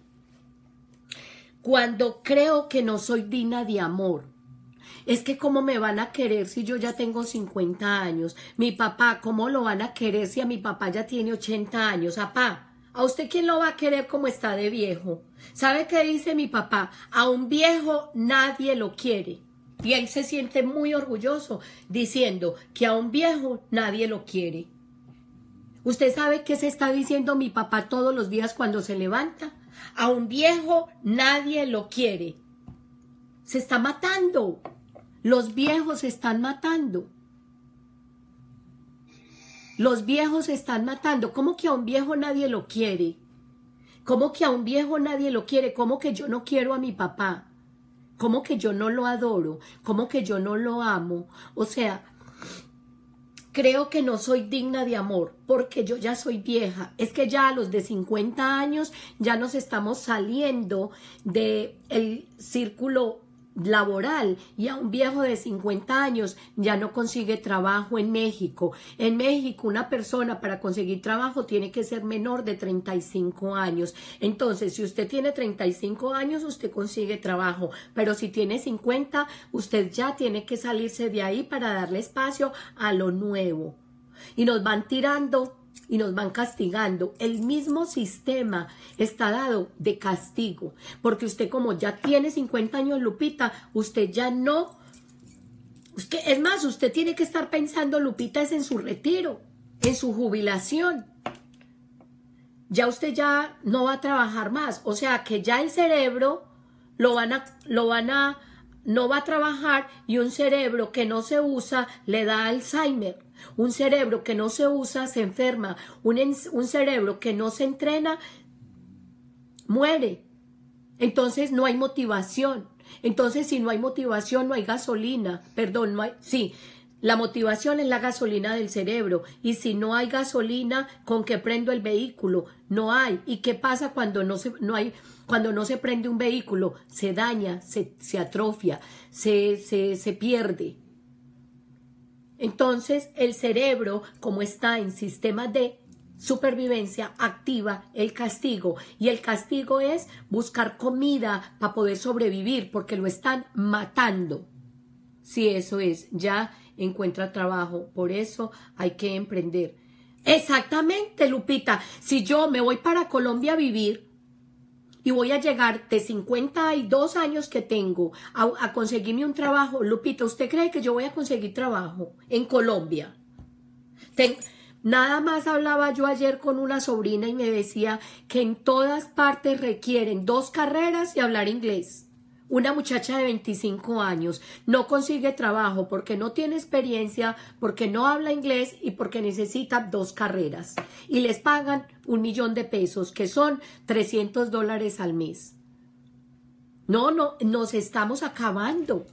Cuando creo que no soy digna de amor. Es que cómo me van a querer si yo ya tengo cincuenta años. Mi papá, ¿cómo lo van a querer si a mi papá ya tiene ochenta años? Papá, ¿a usted quién lo va a querer como está de viejo? ¿Sabe qué dice mi papá? A un viejo nadie lo quiere. Y él se siente muy orgulloso diciendo que a un viejo nadie lo quiere. ¿Usted sabe qué se está diciendo mi papá todos los días cuando se levanta? A un viejo nadie lo quiere. Se está matando. Los viejos se están matando. Los viejos se están matando. ¿Cómo que a un viejo nadie lo quiere? ¿Cómo que a un viejo nadie lo quiere? ¿Cómo que yo no quiero a mi papá? ¿Cómo que yo no lo adoro? ¿Cómo que yo no lo amo? O sea, creo que no soy digna de amor porque yo ya soy vieja. Es que ya a los de cincuenta años ya nos estamos saliendo del círculo laboral y a un viejo de cincuenta años ya no consigue trabajo en México. En México una persona para conseguir trabajo tiene que ser menor de treinta y cinco años. Entonces, si usted tiene treinta y cinco años, usted consigue trabajo, pero si tiene cincuenta, usted ya tiene que salirse de ahí para darle espacio a lo nuevo. Y nos van tirando y nos van castigando. El mismo sistema está dado de castigo, porque usted como ya tiene cincuenta años, Lupita, usted ya no, usted, es más, usted tiene que estar pensando, Lupita, es en su retiro, en su jubilación. Ya usted ya no va a trabajar más, o sea que ya el cerebro lo van a, lo van a, no va a trabajar y un cerebro que no se usa le da Alzheimer. Un cerebro que no se usa se enferma. Un, un cerebro que no se entrena muere. Entonces no hay motivación. Entonces si no hay motivación no hay gasolina. Perdón, no hay, sí, la motivación es la gasolina del cerebro. Y si no hay gasolina, ¿con qué prendo el vehículo? No hay. ¿Y qué pasa cuando no se, no hay, cuando no se prende un vehículo? Se daña, se, se atrofia, se, se, se pierde. Entonces, el cerebro, como está en sistema de supervivencia, activa el castigo. Y el castigo es buscar comida para poder sobrevivir, porque lo están matando. Sí, eso es, ya encuentra trabajo. Por eso hay que emprender. Exactamente, Lupita. Si yo me voy para Colombia a vivir, y voy a llegar de cincuenta y dos años que tengo a, a conseguirme un trabajo. Lupita, ¿usted cree que yo voy a conseguir trabajo en Colombia? Ten, nada más hablaba yo ayer con una sobrina y me decía que en todas partes requieren dos carreras y hablar inglés. Una muchacha de veinticinco años no consigue trabajo porque no tiene experiencia, porque no habla inglés y porque necesita dos carreras. Y les pagan un millón de pesos, que son trescientos dólares al mes. No, no, nos estamos acabando.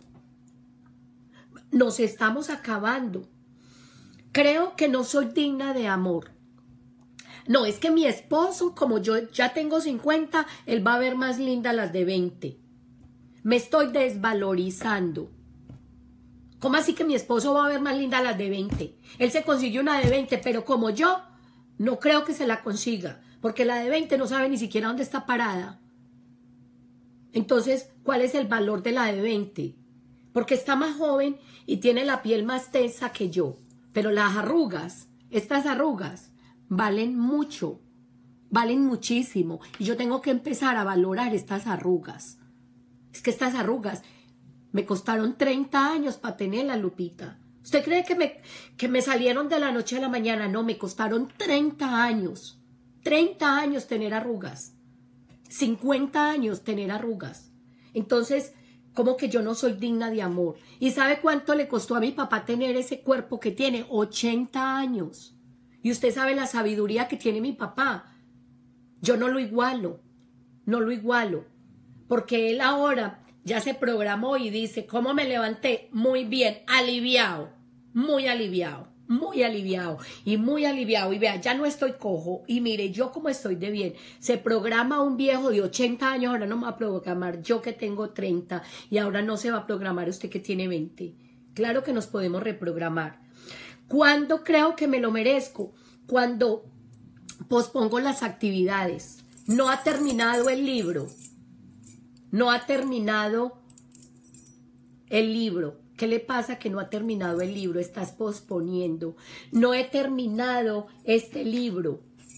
Nos estamos acabando. Creo que no soy digna de amor. No, es que mi esposo, como yo ya tengo cincuenta, él va a ver más lindas las de veinte. Me estoy desvalorizando. ¿Cómo así que mi esposo va a ver más linda las de veinte? Él se consiguió una de veinte, pero como yo, no creo que se la consiga, porque la de veinte no sabe ni siquiera dónde está parada. Entonces, ¿cuál es el valor de la de veinte? Porque está más joven y tiene la piel más tensa que yo. Pero las arrugas, estas arrugas, valen mucho, valen muchísimo. Y yo tengo que empezar a valorar estas arrugas. Es que estas arrugas me costaron treinta años para tenerlas, Lupita. ¿Usted cree que me, que me salieron de la noche a la mañana? No, me costaron treinta años. treinta años tener arrugas. cincuenta años tener arrugas. Entonces, ¿cómo que yo no soy digna de amor? ¿Y sabe cuánto le costó a mi papá tener ese cuerpo que tiene? ochenta años. Y usted sabe la sabiduría que tiene mi papá. Yo no lo igualo. No lo igualo. Porque él ahora ya se programó y dice, ¿cómo me levanté? Muy bien, aliviado, muy aliviado, muy aliviado y muy aliviado. Y vea, ya no estoy cojo y mire, yo como estoy de bien. Se programa un viejo de ochenta años, ahora no me va a programar yo que tengo treinta y ahora no se va a programar usted que tiene veinte. Claro que nos podemos reprogramar. ¿Cuándo creo que me lo merezco? Cuando pospongo las actividades. No ha terminado el libro. No ha terminado el libro. ¿Qué le pasa que no ha terminado el libro? Estás posponiendo. No he terminado este libro.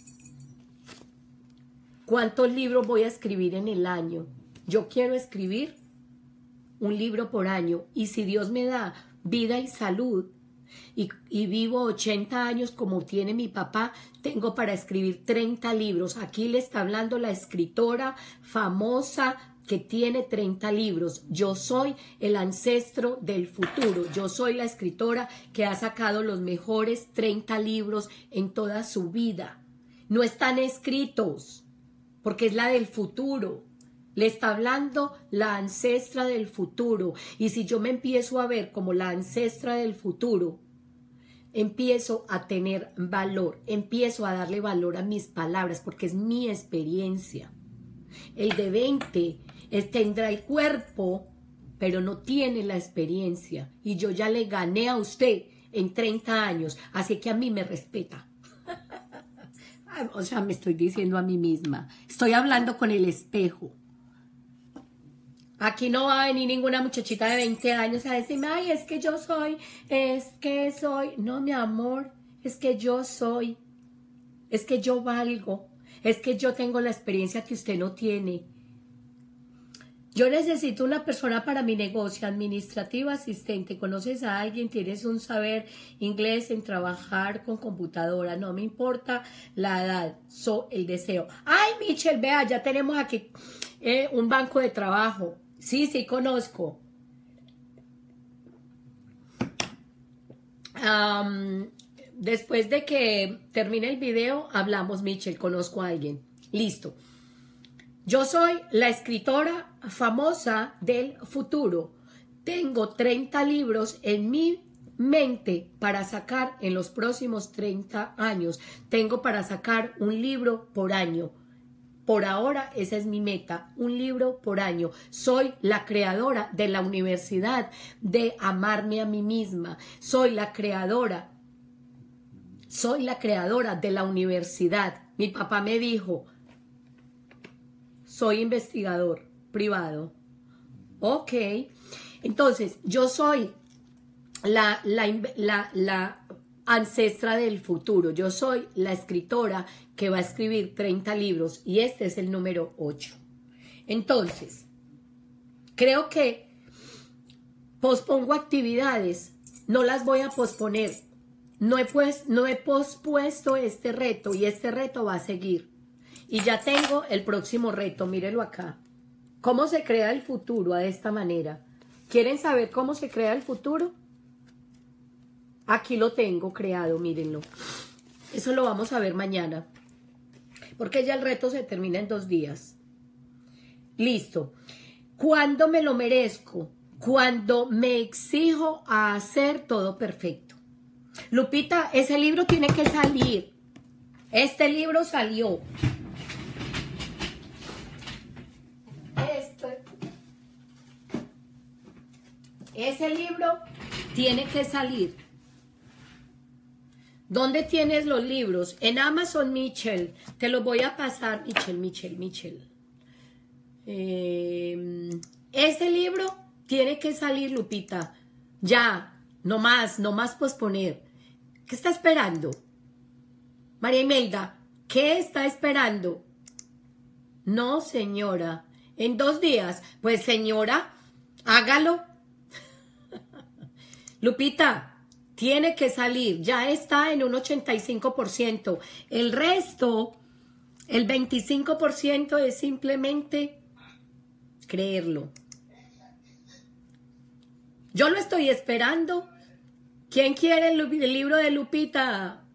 ¿Cuántos libros voy a escribir en el año? Yo quiero escribir un libro por año. Y si Dios me da vida y salud y, y vivo ochenta años como tiene mi papá, tengo para escribir treinta libros. Aquí le está hablando la escritora famosa que tiene treinta libros. Yo soy el ancestro del futuro. Yo soy la escritora que ha sacado los mejores treinta libros en toda su vida. No están escritos, porque es la del futuro. Le está hablando la ancestra del futuro. Y si yo me empiezo a ver como la ancestra del futuro, empiezo a tener valor, empiezo a darle valor a mis palabras, porque es mi experiencia. El de veinte Él tendrá el cuerpo, pero no tiene la experiencia. Y yo ya le gané a usted en treinta años, así que a mí me respeta. O sea, me estoy diciendo a mí misma. Estoy hablando con el espejo. Aquí no va a venir ninguna muchachita de veinte años a decirme, ay, es que yo soy, es que soy. No, mi amor, es que yo soy. Es que yo valgo. Es que yo tengo la experiencia que usted no tiene. Yo necesito una persona para mi negocio, administrativo, asistente. ¿Conoces a alguien? ¿Tienes un saber inglés en trabajar con computadora? No me importa la edad, so, el deseo. Ay, Michelle, vea, ya tenemos aquí eh, un banco de trabajo. Sí, sí, conozco. Um, después de que termine el video, hablamos, Michelle, conozco a alguien. Listo. Yo soy la escritora famosa del futuro. Tengo treinta libros en mi mente para sacar en los próximos treinta años. Tengo para sacar un libro por año. Por ahora esa es mi meta, un libro por año. Soy la creadora de la universidad de amarme a mí misma. Soy la creadora, soy la creadora de la universidad. Mi papá me dijo, soy investigador privado. Ok. Entonces, yo soy la, la, la, la ancestra del futuro. Yo soy la escritora que va a escribir treinta libros y este es el número ocho. Entonces, creo que pospongo actividades. No las voy a posponer. No he, pues, no he pospuesto este reto y este reto va a seguir. Y ya tengo el próximo reto, mírelo acá. ¿Cómo se crea el futuro de esta manera? ¿Quieren saber cómo se crea el futuro? Aquí lo tengo creado, mírenlo. Eso lo vamos a ver mañana. Porque ya el reto se termina en dos días. Listo. ¿Cuándo me lo merezco? Cuando me exijo a hacer todo perfecto. Lupita, ese libro tiene que salir. Este libro salió. Ese libro tiene que salir. ¿Dónde tienes los libros? En Amazon, Michelle. Te los voy a pasar. Michelle, Michelle, Michelle. Eh, ese libro tiene que salir, Lupita. Ya, no más, no más posponer. ¿Qué está esperando? María Imelda, ¿qué está esperando? No, señora. En dos días. Pues, señora, hágalo. Lupita, tiene que salir, ya está en un ochenta y cinco por ciento. El resto, el veinticinco por ciento es simplemente creerlo. Yo lo estoy esperando. ¿Quién quiere el, el libro de Lupita?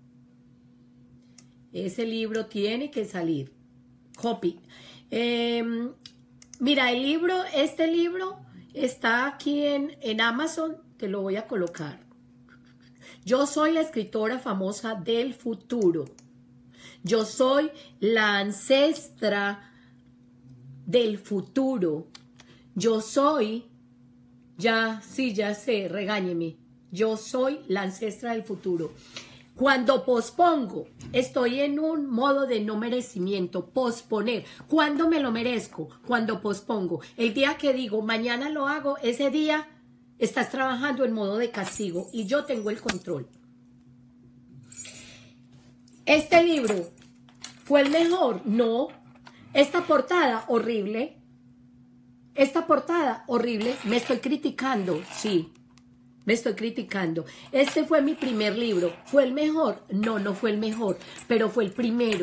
Ese libro tiene que salir. Copy. Eh, mira, el libro, este libro está aquí en, en Amazon. Te lo voy a colocar. Yo soy la escritora famosa del futuro. Yo soy la ancestra del futuro. Yo soy, ya, sí, ya sé, regáñeme. Yo soy la ancestra del futuro. Cuando pospongo, estoy en un modo de no merecimiento, posponer. ¿Cuándo me lo merezco? Cuando pospongo. El día que digo, mañana lo hago, ese día estás trabajando en modo de castigo y yo tengo el control. ¿Este libro fue el mejor? No. Esta portada, horrible. Esta portada, horrible. Me estoy criticando, sí. Me estoy criticando. Este fue mi primer libro. ¿Fue el mejor? No, no fue el mejor, pero fue el primero.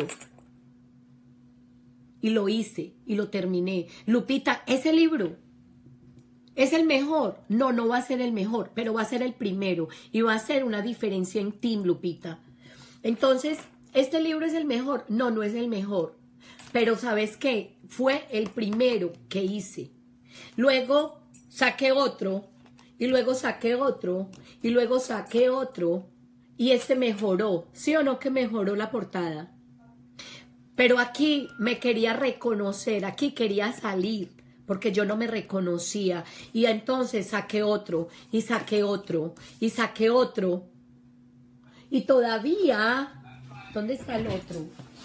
Y lo hice y lo terminé. Lupita, ese libro ¿es el mejor? No, no va a ser el mejor, pero va a ser el primero y va a ser una diferencia en ti, Lupita. Entonces, ¿este libro es el mejor? No, no es el mejor, pero ¿sabes qué? Fue el primero que hice. Luego saqué otro y luego saqué otro y luego saqué otro y este mejoró. ¿Sí o no que mejoró la portada? Pero aquí me quería reconocer, aquí quería salir, porque yo no me reconocía. Y entonces saqué otro, y saqué otro, y saqué otro. Y todavía, ¿dónde está el otro?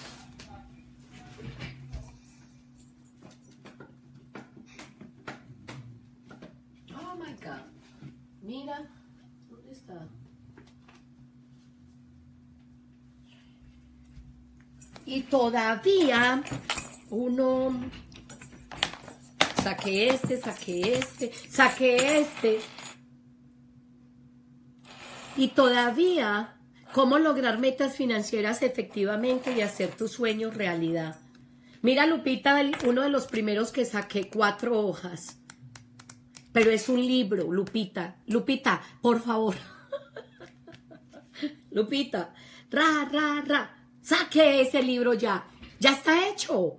Oh my God. Mira, ¿dónde está? Y todavía uno... Saqué este, saqué este, saqué este. Y todavía, ¿cómo lograr metas financieras efectivamente y hacer tus sueños realidad? Mira, Lupita, uno de los primeros que saqué, cuatro hojas. Pero es un libro, Lupita. Lupita, por favor. Lupita, ra, ra, ra. Saque ese libro ya. Ya está hecho.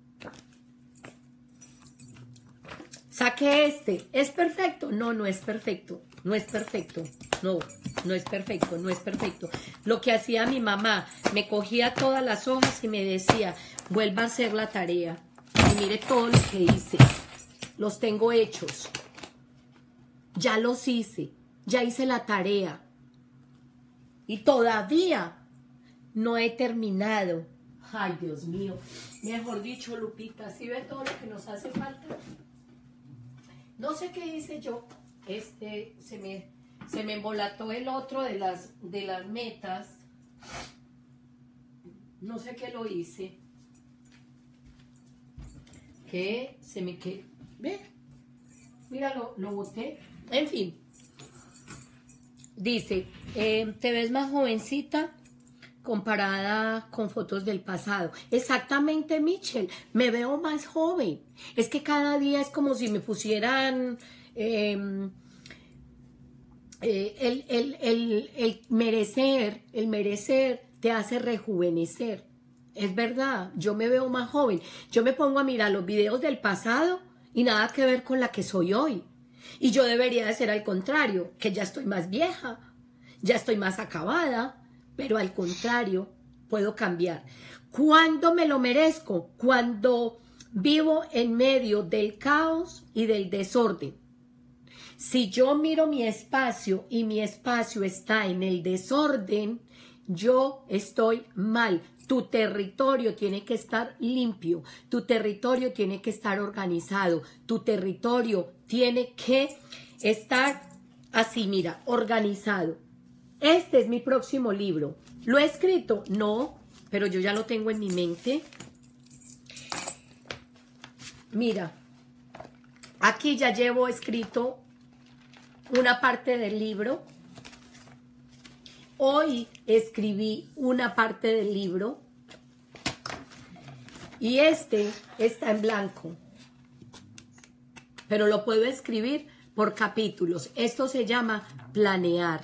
Saque este. ¿Es perfecto? No, no es perfecto. No es perfecto. No, no es perfecto. No es perfecto. Lo que hacía mi mamá, me cogía todas las hojas y me decía, vuelva a hacer la tarea. Y mire todo lo que hice. Los tengo hechos. Ya los hice. Ya hice la tarea. Y todavía no he terminado. Ay, Dios mío. Mejor dicho, Lupita, ¿sí ve todo lo que nos hace falta? No sé qué hice yo. Este, se me, se me embolató el otro de las, de las metas. No sé qué lo hice. Que se me quedó. ¿Ve? Mira, lo, lo boté. En fin. Dice, eh, te ves más jovencita comparada con fotos del pasado. Exactamente, Michelle, me veo más joven. Es que cada día es como si me pusieran eh, eh, el, el, el, el merecer, el merecer te hace rejuvenecer. Es verdad, yo me veo más joven. Yo me pongo a mirar los videos del pasado y nada que ver con la que soy hoy. Y yo debería de ser al contrario, que ya estoy más vieja, ya estoy más acabada, pero al contrario, puedo cambiar. ¿Cuándo me lo merezco? Cuando vivo en medio del caos y del desorden. Si yo miro mi espacio y mi espacio está en el desorden, yo estoy mal. Tu territorio tiene que estar limpio, tu territorio tiene que estar organizado, tu territorio tiene que estar así, mira, organizado. Este es mi próximo libro. ¿Lo he escrito? No, pero yo ya lo tengo en mi mente. Mira, aquí ya llevo escrito una parte del libro. Hoy escribí una parte del libro y este está en blanco, pero lo puedo escribir por capítulos. Esto se llama planear.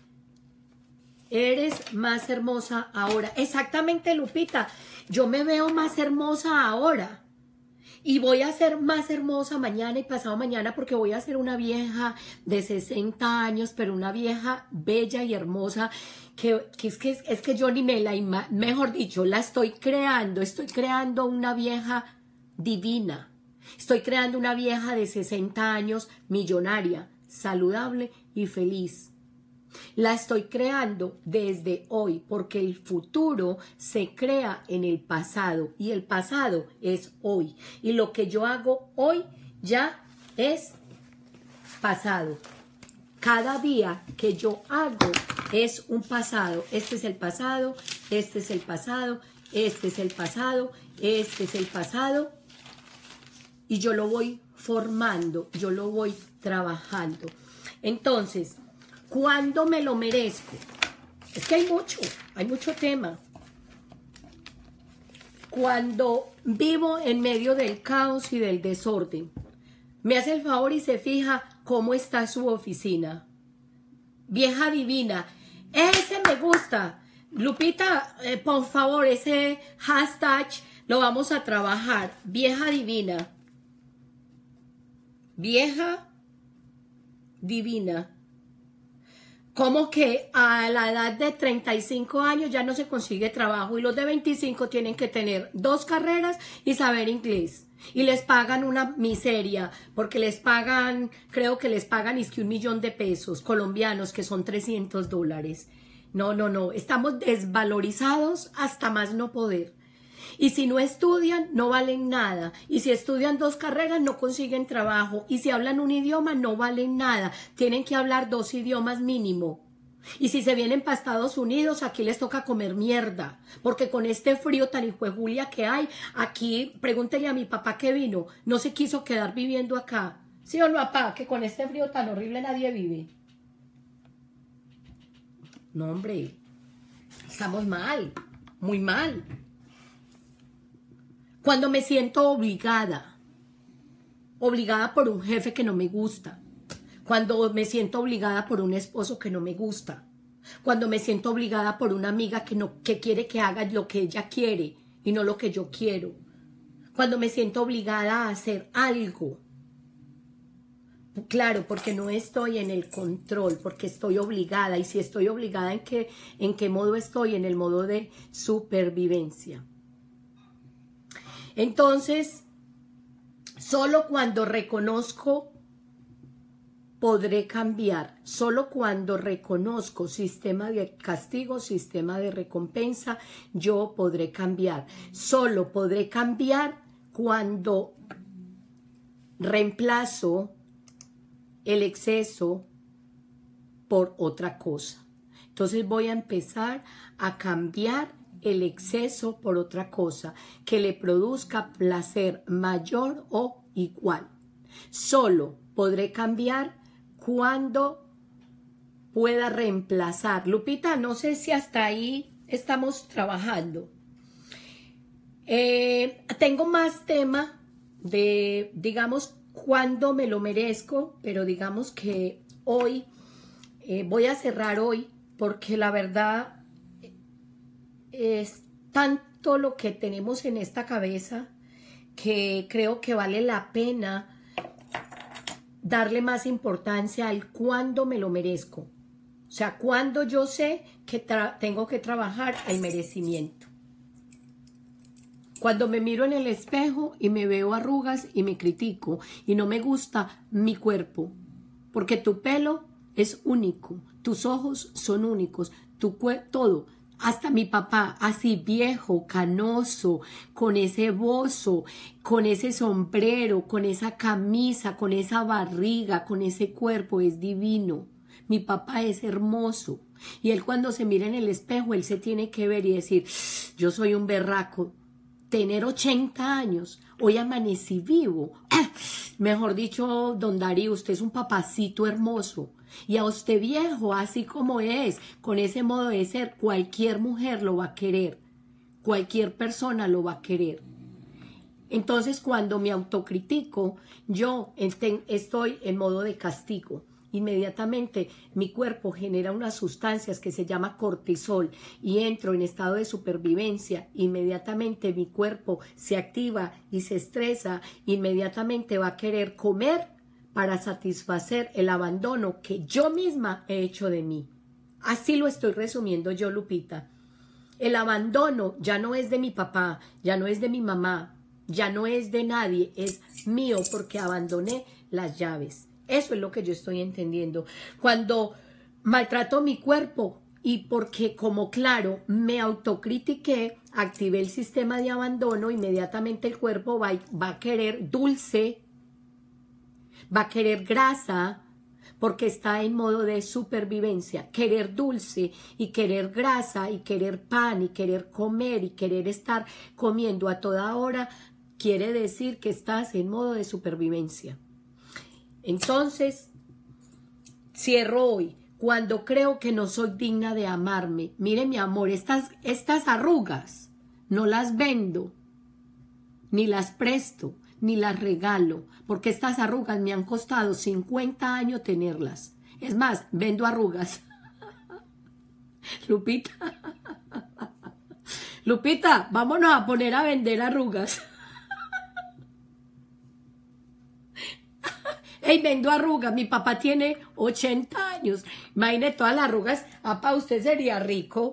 Eres más hermosa ahora. Exactamente, Lupita. Yo me veo más hermosa ahora. Y voy a ser más hermosa mañana y pasado mañana porque voy a ser una vieja de sesenta años, pero una vieja bella y hermosa que, que, es, que es que yo ni me la ima- mejor dicho, la estoy creando. Estoy creando una vieja divina. Estoy creando una vieja de sesenta años, millonaria, saludable y feliz. La estoy creando desde hoy porque el futuro se crea en el pasado y el pasado es hoy. Y lo que yo hago hoy ya es pasado. Cada día que yo hago es un pasado. Este es el pasado, este es el pasado, este es el pasado, este es el pasado. Y yo lo voy formando, yo lo voy trabajando. Entonces, ¿cuándo me lo merezco? Es que hay mucho, hay mucho tema. Cuando vivo en medio del caos y del desorden, me hace el favor y se fija cómo está su oficina. Vieja divina, ese me gusta. Lupita, eh, por favor, ese hashtag lo vamos a trabajar. Vieja divina. Vieja divina. Como que a la edad de treinta y cinco años ya no se consigue trabajo y los de veinticinco tienen que tener dos carreras y saber inglés. Y les pagan una miseria, porque les pagan, creo que les pagan es que un millón de pesos colombianos, que son trescientos dólares. No, no, no, estamos desvalorizados hasta más no poder. Y si no estudian, no valen nada. Y si estudian dos carreras, no consiguen trabajo. Y si hablan un idioma, no valen nada. Tienen que hablar dos idiomas mínimo. Y si se vienen para Estados Unidos, aquí les toca comer mierda. Porque con este frío tan hijuejulia que hay, aquí, pregúntele a mi papá que vino, no se quiso quedar viviendo acá. ¿Sí o no, papá? Que con este frío tan horrible nadie vive. No, hombre. Estamos mal. Muy mal. Cuando me siento obligada, obligada por un jefe que no me gusta, cuando me siento obligada por un esposo que no me gusta, cuando me siento obligada por una amiga que, no, que quiere que haga lo que ella quiere y no lo que yo quiero, cuando me siento obligada a hacer algo, claro, porque no estoy en el control, porque estoy obligada, y si estoy obligada, ¿en qué, en qué modo estoy? En el modo de supervivencia. Entonces, solo cuando reconozco podré cambiar. Solo cuando reconozco sistema de castigo, sistema de recompensa, yo podré cambiar. Solo podré cambiar cuando reemplazo el exceso por otra cosa. Entonces voy a empezar a cambiar el exceso por otra cosa que le produzca placer mayor o igual. Solo podré cambiar cuando pueda reemplazar. Lupita, no sé si hasta ahí estamos trabajando. Eh, tengo más tema de, digamos, cuándo me lo merezco, pero digamos que hoy, eh, voy a cerrar hoy porque la verdad es tanto lo que tenemos en esta cabeza que creo que vale la pena darle más importancia al cuándo me lo merezco. O sea, cuando yo sé que tengo que trabajar el merecimiento. Cuando me miro en el espejo y me veo arrugas y me critico y no me gusta mi cuerpo. porque tu pelo es único, tus ojos son únicos, tu cuerpo, todo. Hasta mi papá, así viejo, canoso, con ese bozo, con ese sombrero, con esa camisa, con esa barriga, con ese cuerpo, es divino. Mi papá es hermoso. Y él cuando se mira en el espejo, él se tiene que ver y decir, yo soy un berraco. Tener ochenta años, hoy amanecí vivo. Mejor dicho, don Darío, usted es un papacito hermoso. Y a usted viejo, así como es, con ese modo de ser, cualquier mujer lo va a querer. Cualquier persona lo va a querer. Entonces, cuando me autocritico, yo estoy en modo de castigo. Inmediatamente mi cuerpo genera unas sustancias que se llama cortisol y entro en estado de supervivencia. Inmediatamente mi cuerpo se activa y se estresa. Inmediatamente va a querer comer para satisfacer el abandono que yo misma he hecho de mí. Así lo estoy resumiendo yo, Lupita. El abandono ya no es de mi papá, ya no es de mi mamá, ya no es de nadie, es mío porque abandoné las llaves. Eso es lo que yo estoy entendiendo. Cuando maltrato mi cuerpo y porque, como claro, me autocritiqué, activé el sistema de abandono, inmediatamente el cuerpo va, va a querer dulce, va a querer grasa, porque está en modo de supervivencia. Querer dulce y querer grasa y querer pan y querer comer y querer estar comiendo a toda hora quiere decir que estás en modo de supervivencia. Entonces, cierro hoy. Cuando creo que no soy digna de amarme, mire mi amor, estas, estas arrugas no las vendo, ni las presto, ni las regalo, porque estas arrugas me han costado cincuenta años tenerlas. Es más, vendo arrugas. Lupita, Lupita, vámonos a poner a vender arrugas. Ey, vendo arrugas, mi papá tiene ochenta años. Imagine todas las arrugas. Papá, usted sería rico.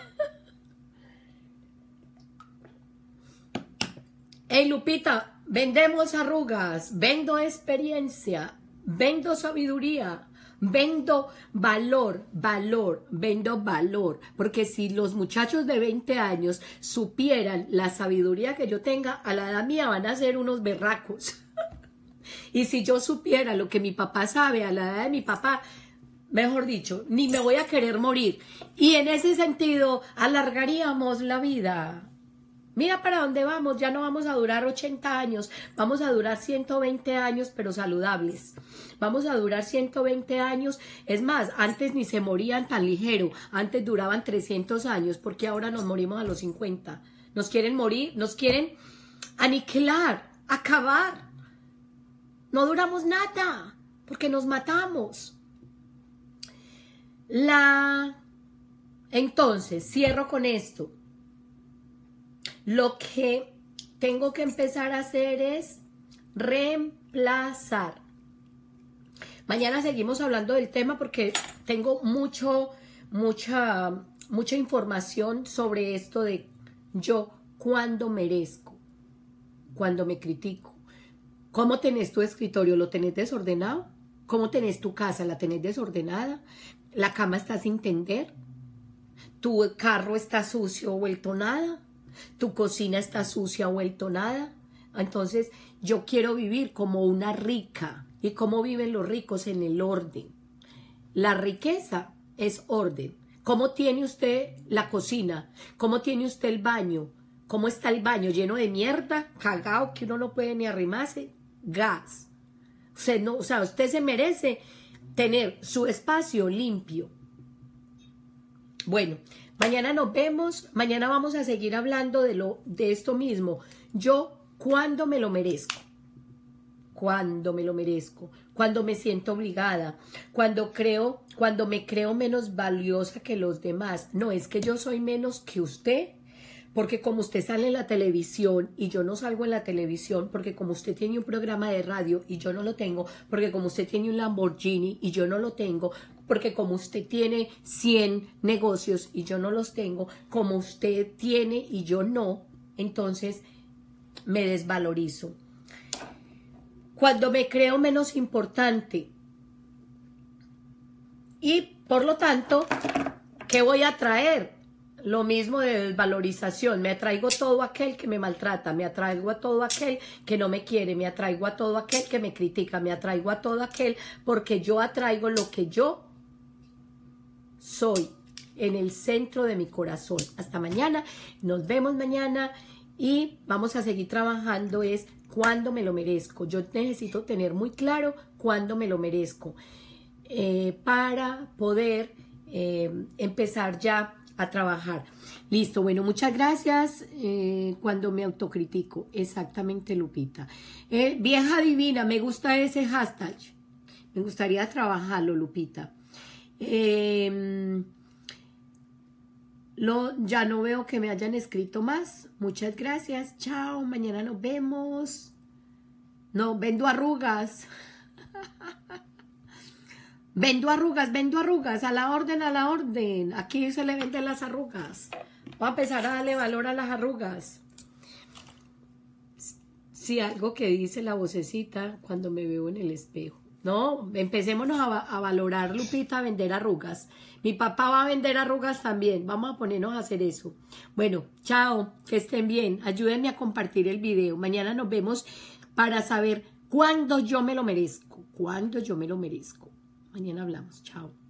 Ey, Lupita, vendemos arrugas, vendo experiencia, vendo sabiduría, vendo valor, valor, vendo valor. Porque si los muchachos de veinte años supieran la sabiduría que yo tenga, a la edad mía van a ser unos berracos. Y si yo supiera lo que mi papá sabe a la edad de mi papá, mejor dicho, ni me voy a querer morir. Y en ese sentido, alargaríamos la vida. Mira para dónde vamos, ya no vamos a durar ochenta años, vamos a durar ciento veinte años, pero saludables. Vamos a durar ciento veinte años, es más, antes ni se morían tan ligero, antes duraban trescientos años, porque ahora nos morimos a los cincuenta. Nos quieren morir, nos quieren aniquilar, acabar. No duramos nada, porque nos matamos. La... Entonces, cierro con esto. Lo que tengo que empezar a hacer es reemplazar. Mañana seguimos hablando del tema porque tengo mucho, mucha, mucha información sobre esto de yo cuando merezco, cuando me critico. ¿Cómo tenés tu escritorio? ¿Lo tenés desordenado? ¿Cómo tenés tu casa? ¿La tenés desordenada? ¿La cama está sin tender? ¿Tu carro está sucio o vuelto nada? ¿Tu cocina está sucia o vuelto nada? Entonces, yo quiero vivir como una rica. ¿Y cómo viven los ricos? En el orden. La riqueza es orden. ¿Cómo tiene usted la cocina? ¿Cómo tiene usted el baño? ¿Cómo está el baño? ¿Lleno de mierda? ¿Cagao que uno no puede ni arrimarse? Gas. O sea, no, o sea, usted se merece tener su espacio limpio. Bueno, mañana nos vemos. Mañana vamos a seguir hablando de, lo, de esto mismo. Yo, ¿cuándo me lo merezco? Cuando me lo merezco, cuando me siento obligada, cuando creo, cuando me creo menos valiosa que los demás. No es que yo soy menos que usted, porque como usted sale en la televisión y yo no salgo en la televisión, porque como usted tiene un programa de radio y yo no lo tengo, porque como usted tiene un Lamborghini y yo no lo tengo, porque como usted tiene cien negocios y yo no los tengo, como usted tiene y yo no, entonces me desvalorizo. Cuando me creo menos importante, Y por lo tanto, ¿qué voy a traer? Lo mismo de desvalorización. Me atraigo todo aquel que me maltrata, me atraigo a todo aquel que no me quiere, me atraigo a todo aquel que me critica, me atraigo a todo aquel porque yo atraigo lo que yo soy en el centro de mi corazón. Hasta mañana, nos vemos mañana y vamos a seguir trabajando es cuándo me lo merezco. Yo necesito tener muy claro cuándo me lo merezco eh, para poder eh, empezar ya a trabajar. Listo, bueno, muchas gracias. Eh, cuando me autocritico, exactamente, Lupita. Eh, vieja divina, me gusta ese hashtag. Me gustaría trabajarlo, Lupita. Eh, lo, ya no veo que me hayan escrito más. Muchas gracias. Chao, mañana nos vemos. No, vendo arrugas. Vendo arrugas, vendo arrugas, a la orden, a la orden. Aquí se le venden las arrugas. Voy a empezar a darle valor a las arrugas. Sí, algo que dice la vocecita cuando me veo en el espejo. No, empecémonos a, a valorar, Lupita, a vender arrugas. Mi papá va a vender arrugas también. Vamos a ponernos a hacer eso. Bueno, chao, que estén bien. Ayúdenme a compartir el video. Mañana nos vemos para saber cuándo yo me lo merezco. Cuándo yo me lo merezco. Mañana hablamos. Chao.